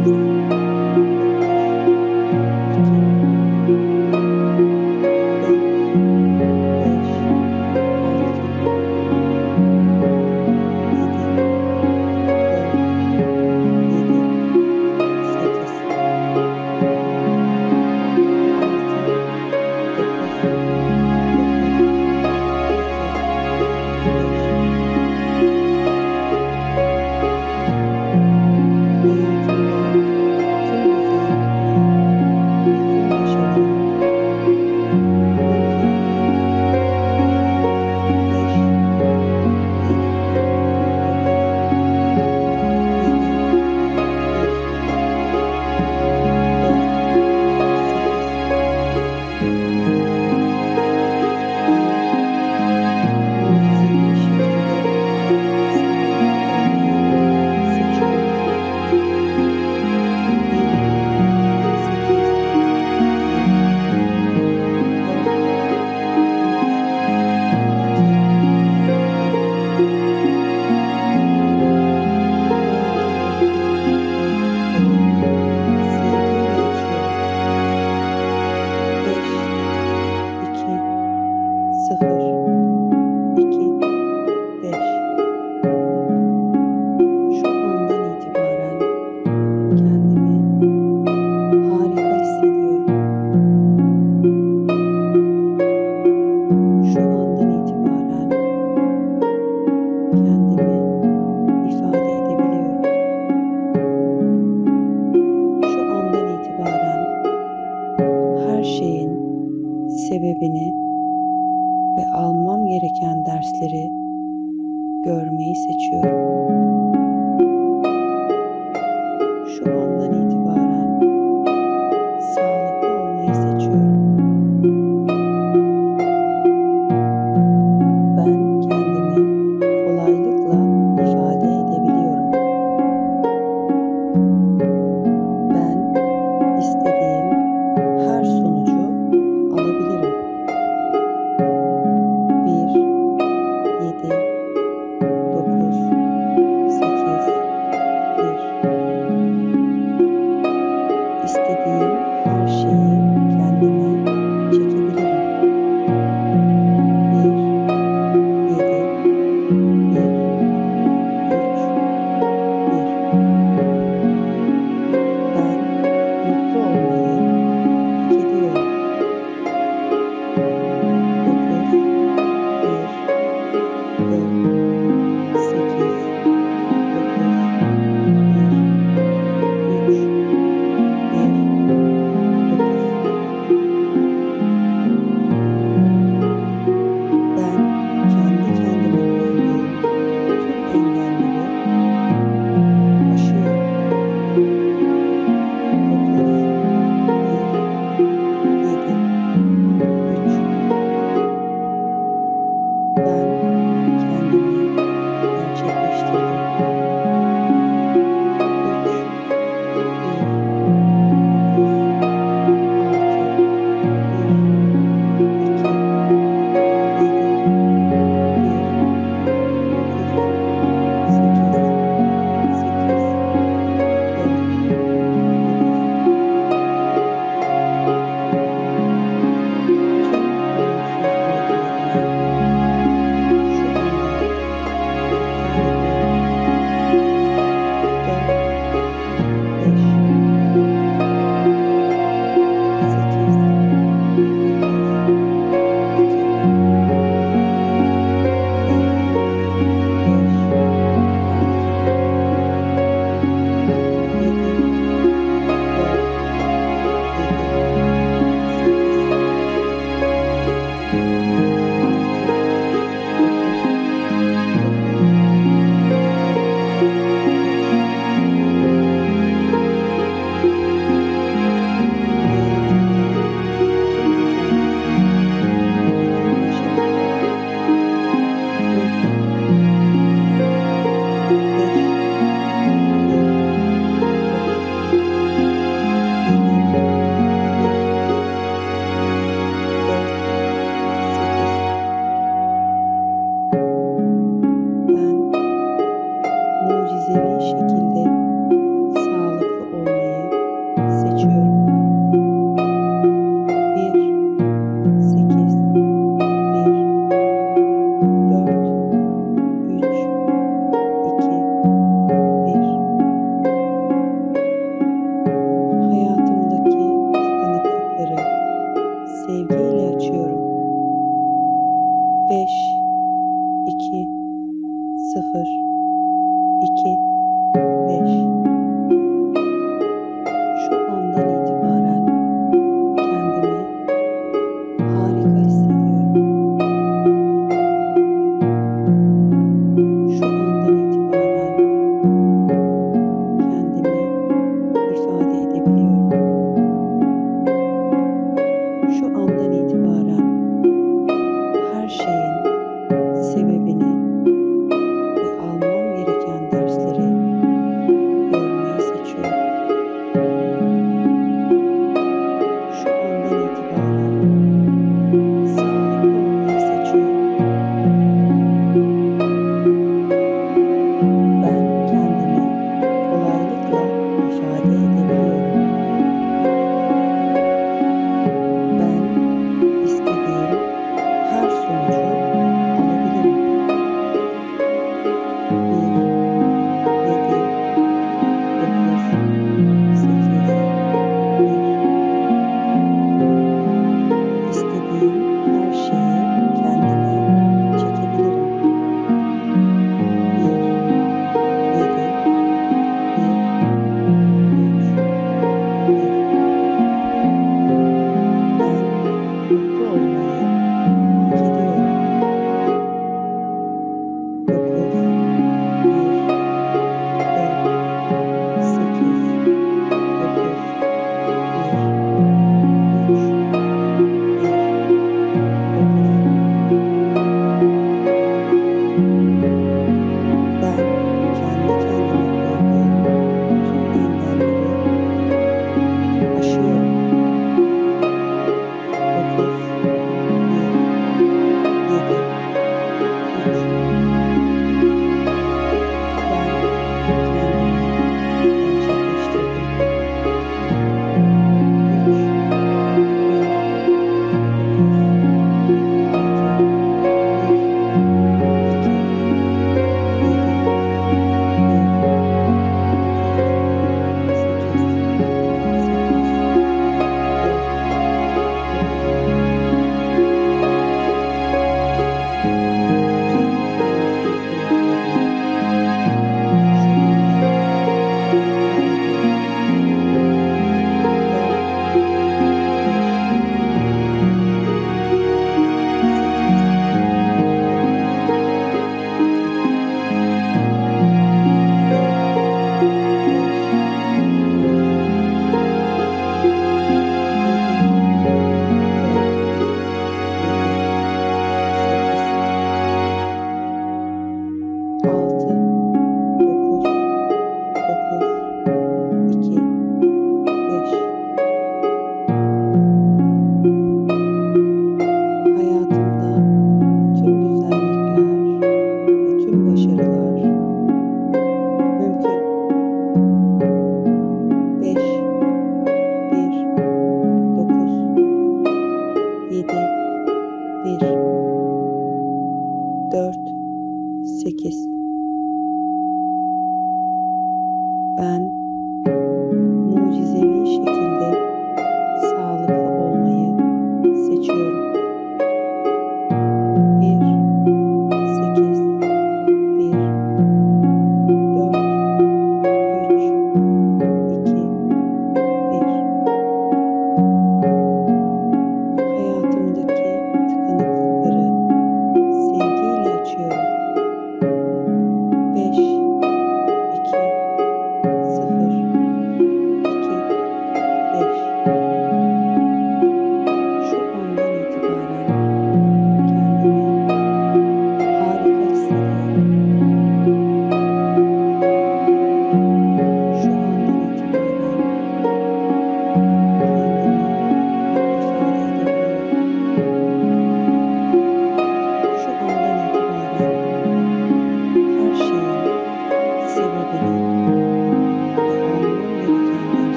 sıfır, iki, beş. Şu andan itibaren kendimi harika hissediyorum. Şu andan itibaren kendimi ifade edebiliyorum. Şu andan itibaren her şeyin sebebini ve almam gereken dersleri görmeyi seçiyorum. Şu andan itibaren sağlıklı olmayı seçiyorum. Ben kendimi kolaylıkla ifade edebiliyorum. Ben istediğim her sonucu alabilirim. Bir, yedi, dokuz, sekiz,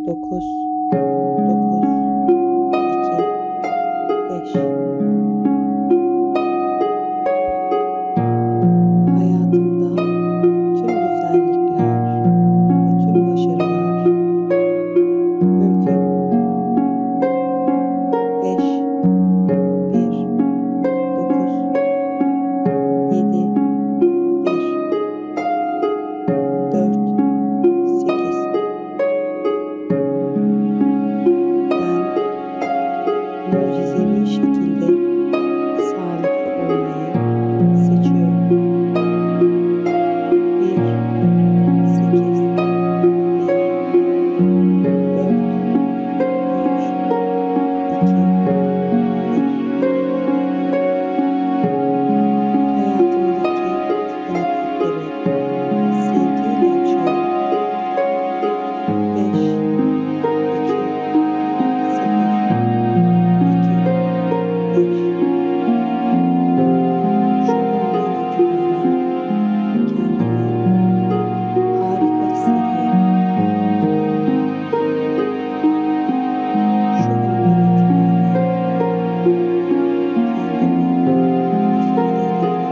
dokuz, dokuz, iki, beş. Hayatımda tüm güzellikler ve tüm başarılar mümkün. Beş, bir, dokuz, yedi, bir, dört, sekiz. Ben mucizevi şekilde sağlıklı olmayı seçiyorum. Bir, sekiz, bir, dört, üç, iki, bir. Hayatımdaki tıkanıklıkları sevgiyle açıyorum. Beş, iki, sıfır, iki, beş. Şu andan itibaren kendimi harika hissediyorum. Şu andan itibaren kendimi ifade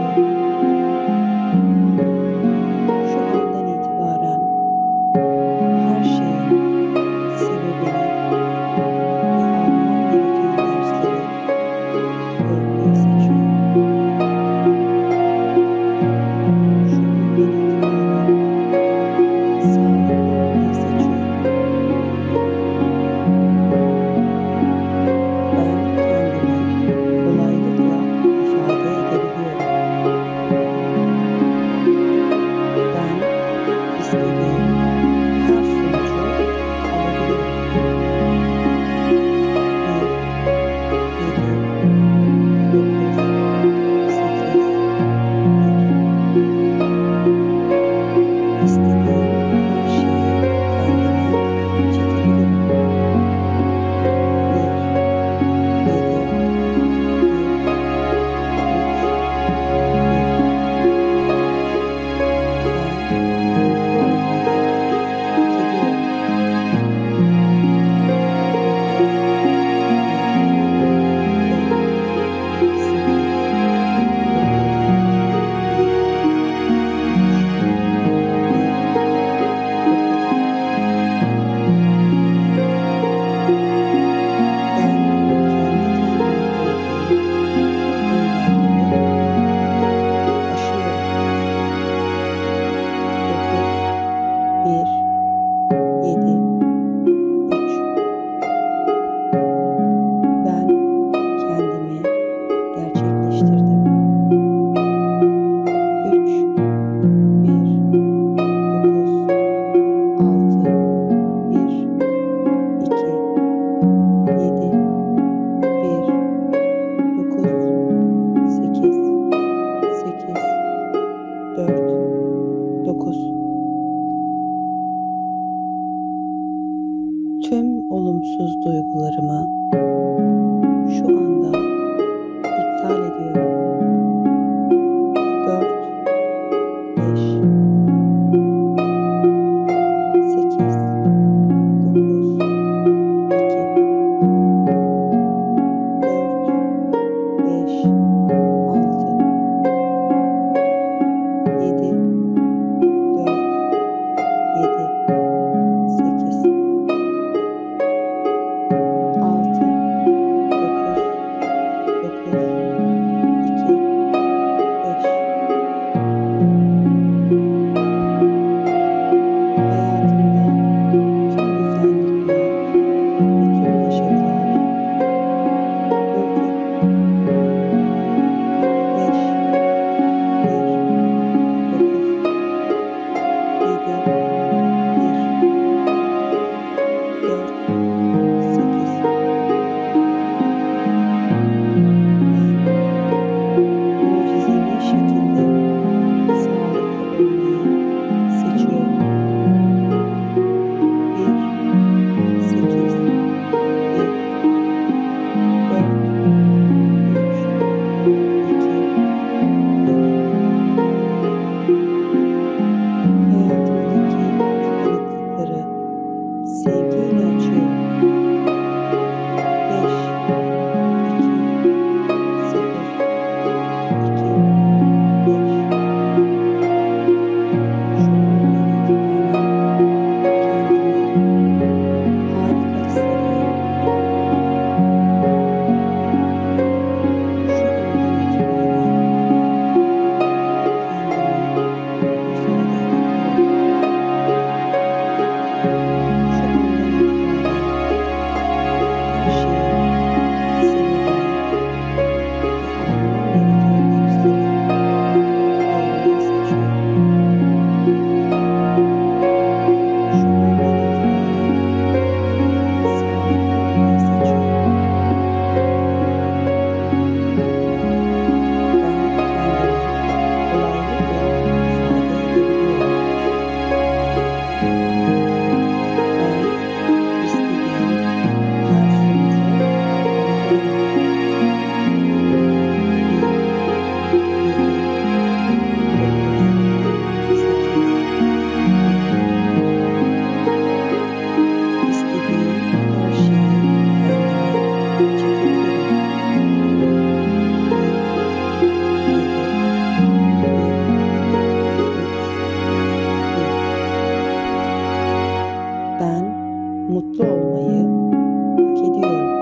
edebiliyorum. Şu andan itibaren her şeyin sebebini ve almam gereken dersleri görmeyi seçiyorum. Şu andan itibaren sağlıklı olmayı seçiyorum. Ben kendimi kolaylıkla ifade edebiliyorum. Ben istediğim her sonucu alabilirim. Bir, yedi, dokuz, sekiz, bir. İstediğim her şeyi kendime çekebilirim. Bir, yedi, bir, Ben kendimi gerçekleştirdim. Üç, bir, dokuz, altı, bir, iki, yedi, bir, dokuz, sekiz, sekiz, dört, dokuz. Tüm olumsuz duygularımı şu anda iptal ediyorum. Dört, beş, sekiz, dokuz, iki, dört, beş, altı, yedi, dört, yedi, sekiz, altı, dokuz, dokuz, iki, beş. Hayatımda tüm güzellikler ve tüm başarılar mümkün. Beş, bir, dokuz, yedi, bir, dört, sekiz. Ben mucizevi şekilde sağlıklı olmayı seçiyorum. Bir, sekiz, bir, dört, üç, iki, bir. Hayatımdaki tıkanıklıkları sevgiyle mutlu olmayı hak ediyorum.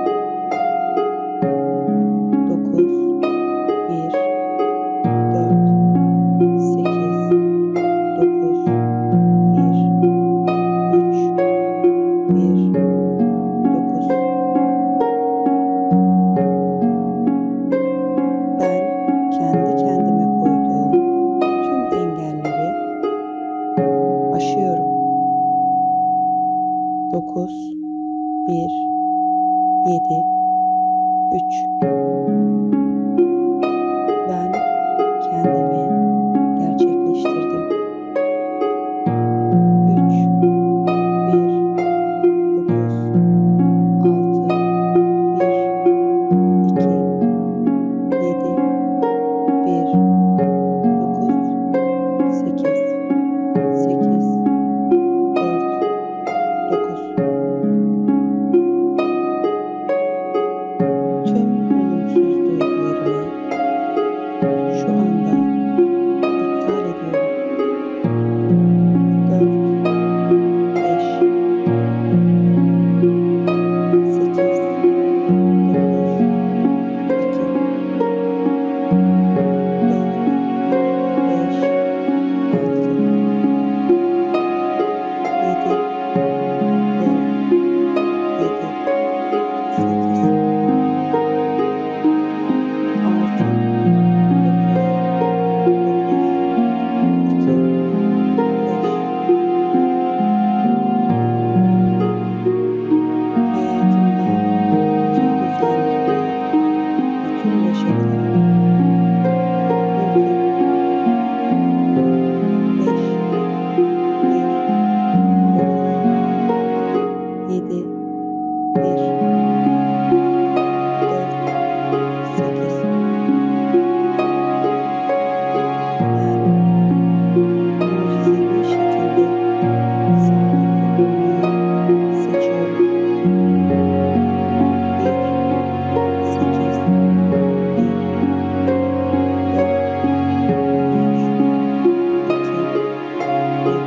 Dokuz, bir, dört, sekiz, dokuz, bir, üç, bir, dokuz. Ben kendi kendime koyduğum tüm engelleri aşıyorum. Dokuz, bir, yedi, üç. Ben kendimi gerçekleştirdim. Üç, bir, dokuz, altı, bir, iki, yedi, bir, dokuz, sekiz, sekiz, dört, dokuz. Tüm olumsuz duygularımı şu anda iptal ediyorum. Dört, beş, sekiz, dokuz, iki, dört, beş, altı, yedi, dört, yedi, sekiz, altı, dokuz, dokuz, iki, beş. Hayatımda tüm güzellikler, bütün başarılar mümkün. Beş, bir, dokuz, yedi, bir, dört, sekiz. Ben mucizevi şekilde sağlıklı olmayı seçiyorum. Bir, sekiz, bir, dört, üç, iki, bir.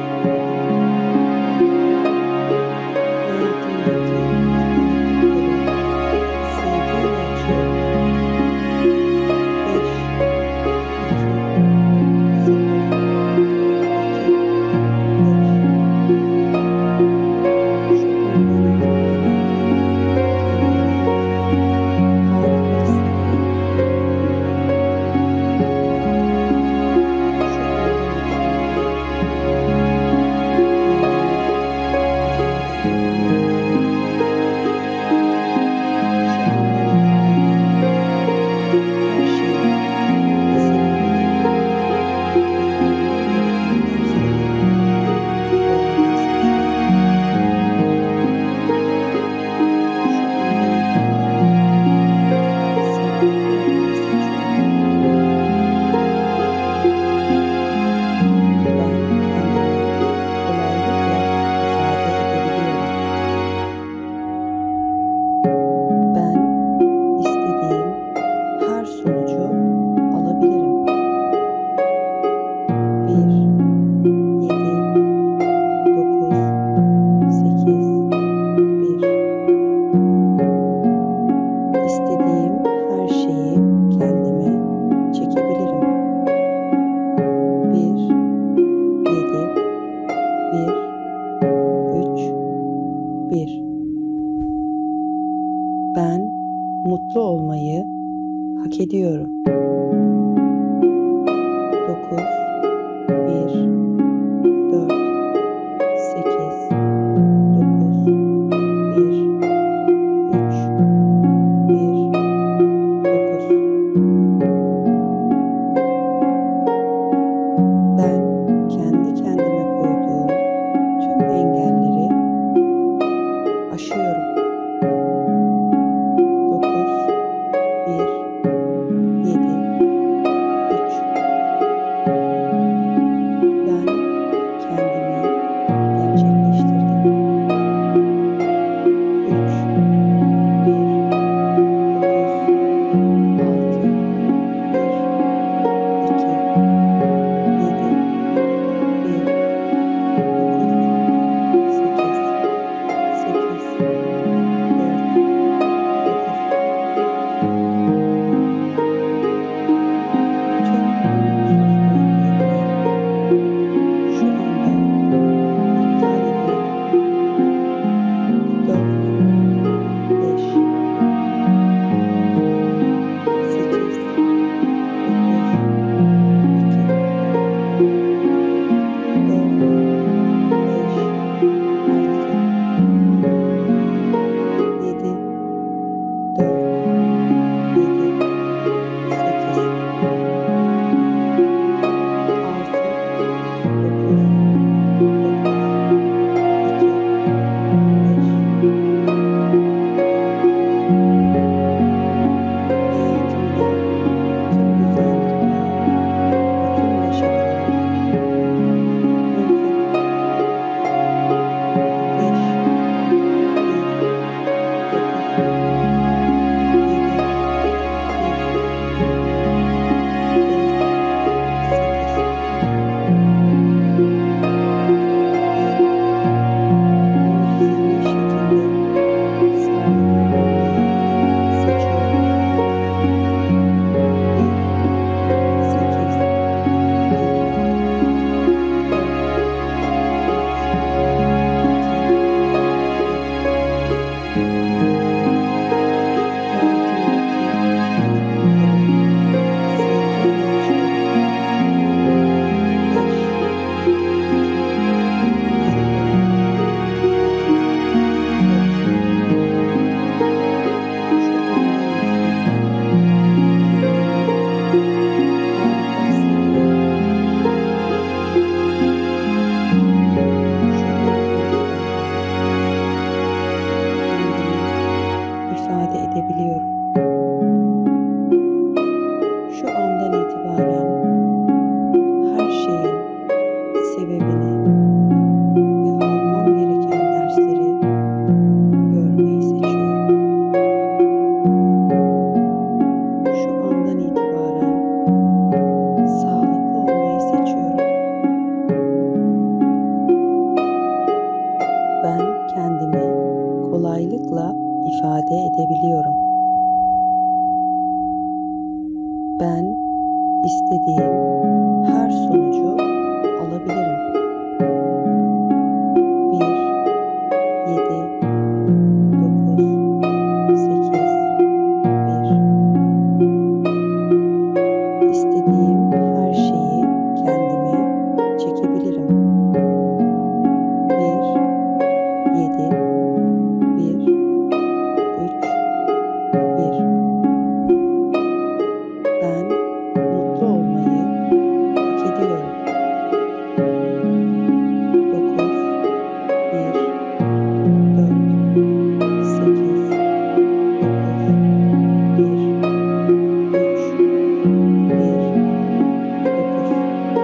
Hayatımdaki tıkanıklıkları sevgiyle açıyorum. Beş, iki, sıfır, iki, beş. Şu andan itibaren kendimi harika hissediyorum. Şu andan itibaren Ben istediğim her sonucu alabilirim. Bir, yedi, dokuz, sekiz, bir. İstediğim her şeyi kendime çekebilirim. Bir, yedi, bir, üç, bir. Ben mutlu olmayı hak ediyorum. Dokuz, bir, dört, sekiz, dokuz, bir, üç, bir, dokuz. Ben kendi kendime koyduğum tüm engelleri aşıyorum. Dokuz, bir, yedi, üç. Ben kendimi gerçekleştirdim. Üç, bir, dokuz, altı, bir, iki, yedi, bir, dokuz, sekiz, sekiz, kolaylıkla ifade edebiliyorum. Ben istediğim her sonucu alabilirim. bir, yedi, dokuz, sekiz, bir. İstediğim her şeyi kendime çekebilirim. bir, yedi, bir, üç, bir. Ben mutlu olmayı hak ediyorum. dokuz, bir, dört, sekiz, dokuz, bir, üç, bir, dokuz.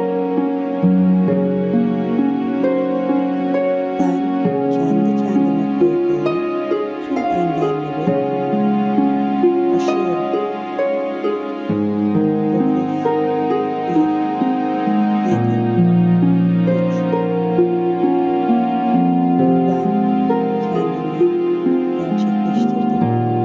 Ben kendi kendime koyduğum tüm engelleri aşıyorum. dokuz, bir, yedi, üç. Ben kendimi gerçekleştirdim.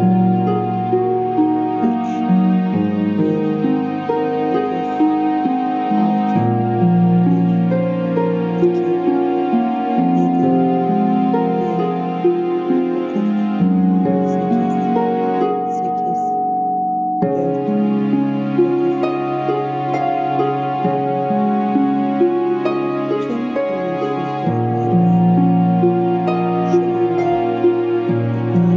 üç, bir, dokuz, altı, bir, iki, yedi, bir, dokuz, sekiz, sekiz, dört, dokuz. Tüm olumsuz duygularımı şu anda iptal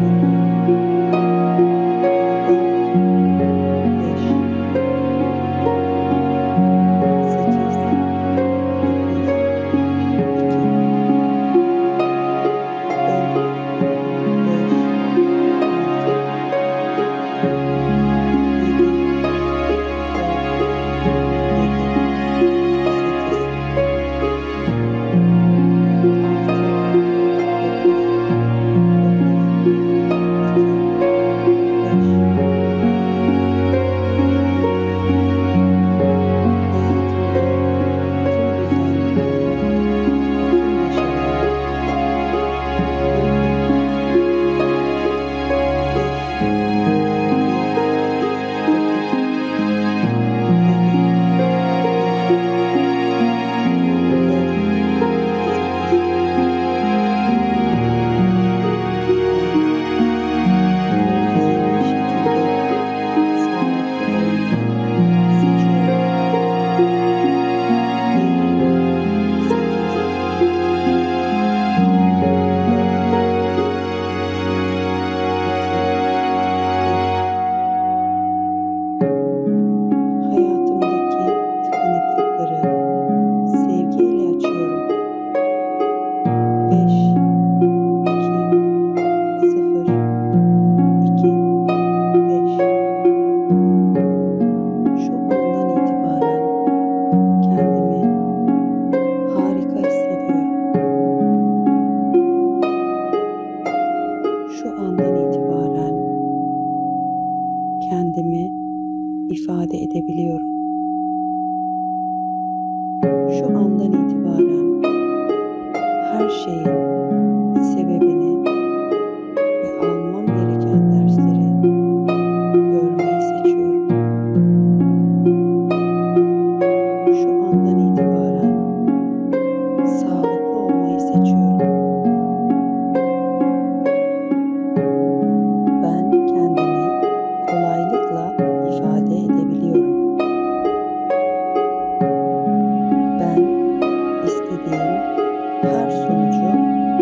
ediyorum. dört, beş, sekiz, dokuz, iki, dört, beş, altı, yedi, hayatımdaki tıkanıklıkları sevgiyle açıyorum. beş, iki, sıfır, iki, beş. Şu andan itibaren kendimi harika hissediyorum. Şu andan itibaren kendimi ifade edebiliyorum. Şu andan itibaren her şeyin sebebini ve almam gereken dersleri görmeyi seçiyorum. Şu andan itibaren sağlıklı olmayı seçiyorum. Ben kendimi kolaylıkla ifade edebiliyorum. Ben istediğim her sonucu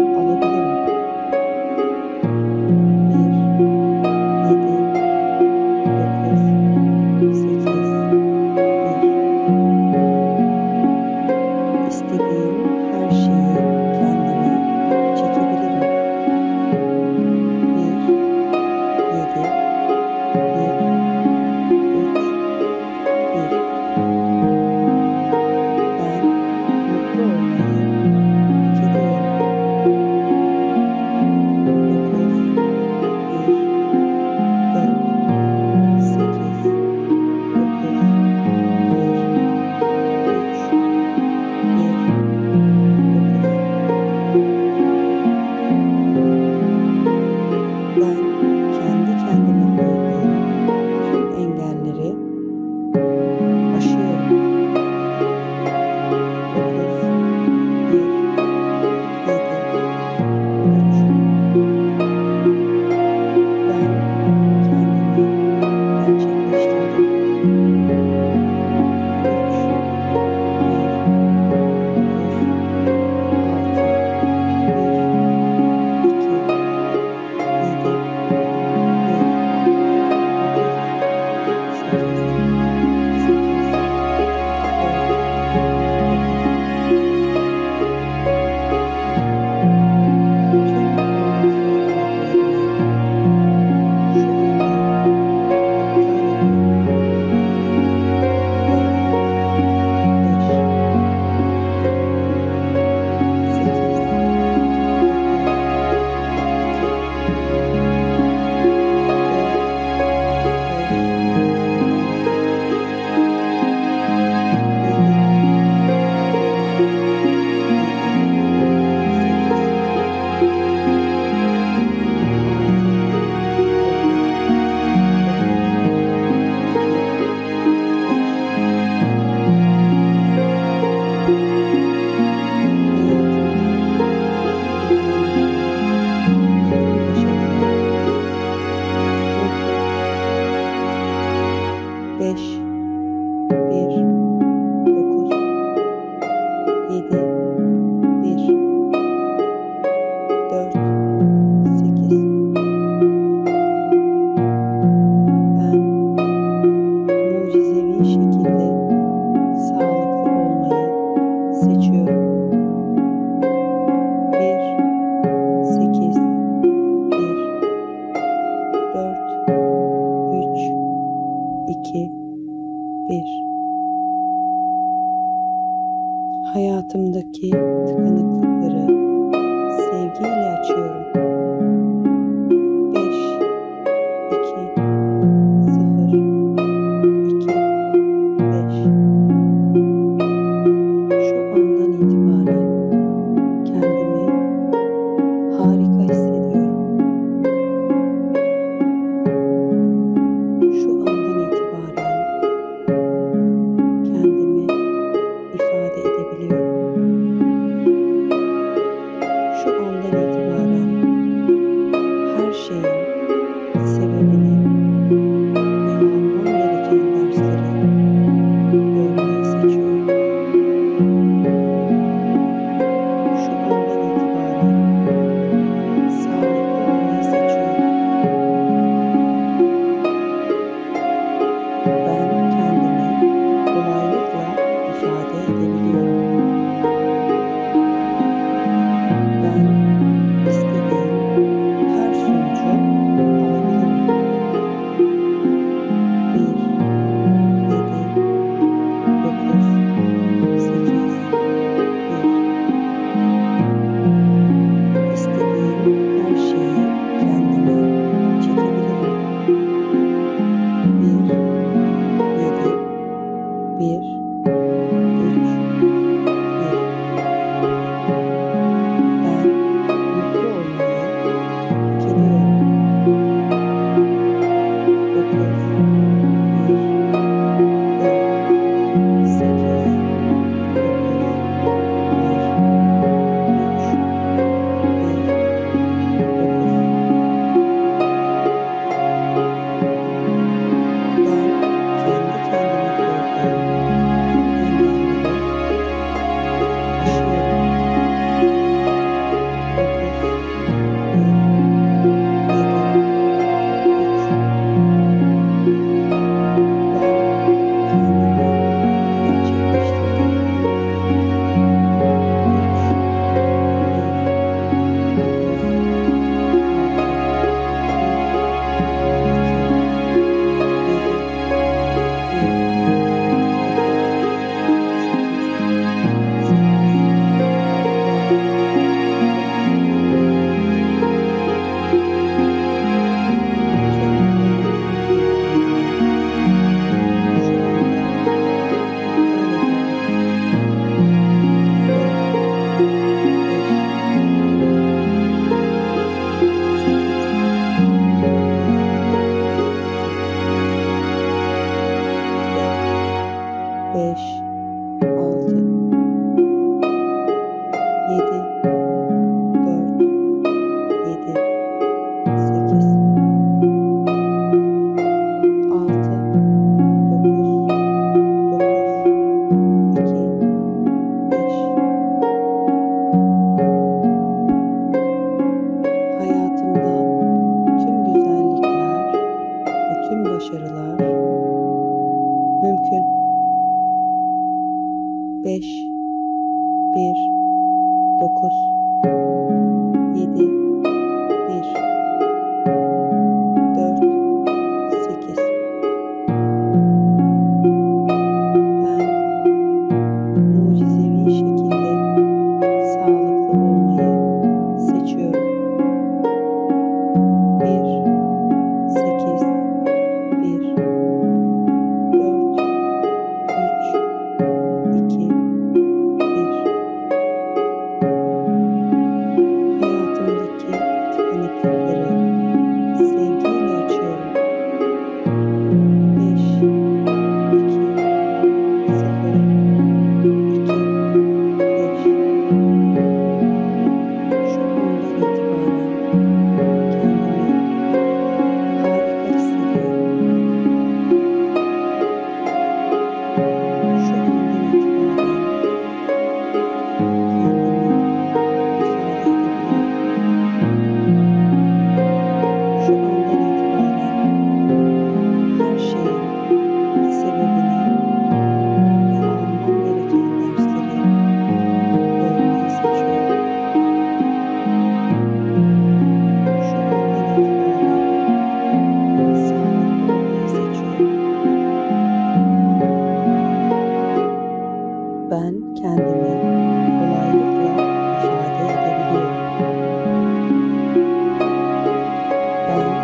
Ben kendi kendime koyduğum tüm engelleri aşıyorum. Dokuz, bir, yedi, üç. Ben kendimi gerçekleştirdim. Üç, bir, dokuz, altı, bir, iki, yedi, bir, dokuz, sekiz, sekiz, dört, dokuz. Tüm olumsuz duygularımı şu anda iptal beş, bir, dokuz, yedi, bir, dört, sekiz. Ben mucizevi şekilde sağlıklı olmayı seçiyorum. Bir, sekiz, bir, dört, üç, iki, bir. Hayatımdaki tıkanıklıkları sevgiyle açıyorum. Beş, iki, sıfır, iki, beş. Şu andan itibaren kendimi harika hissediyorum. Şu andan itibaren kendimi ifade edebiliyorum. Şu andan itibaren her şeyin sebebini ve almam gereken dersleri görmeyi seçiyorum. Şu andan itibaren sağlıklı olmayı seçiyorum. Ben kendimi kolaylıkla ifade edebiliyorum. Ben istediğim her sonucu Ben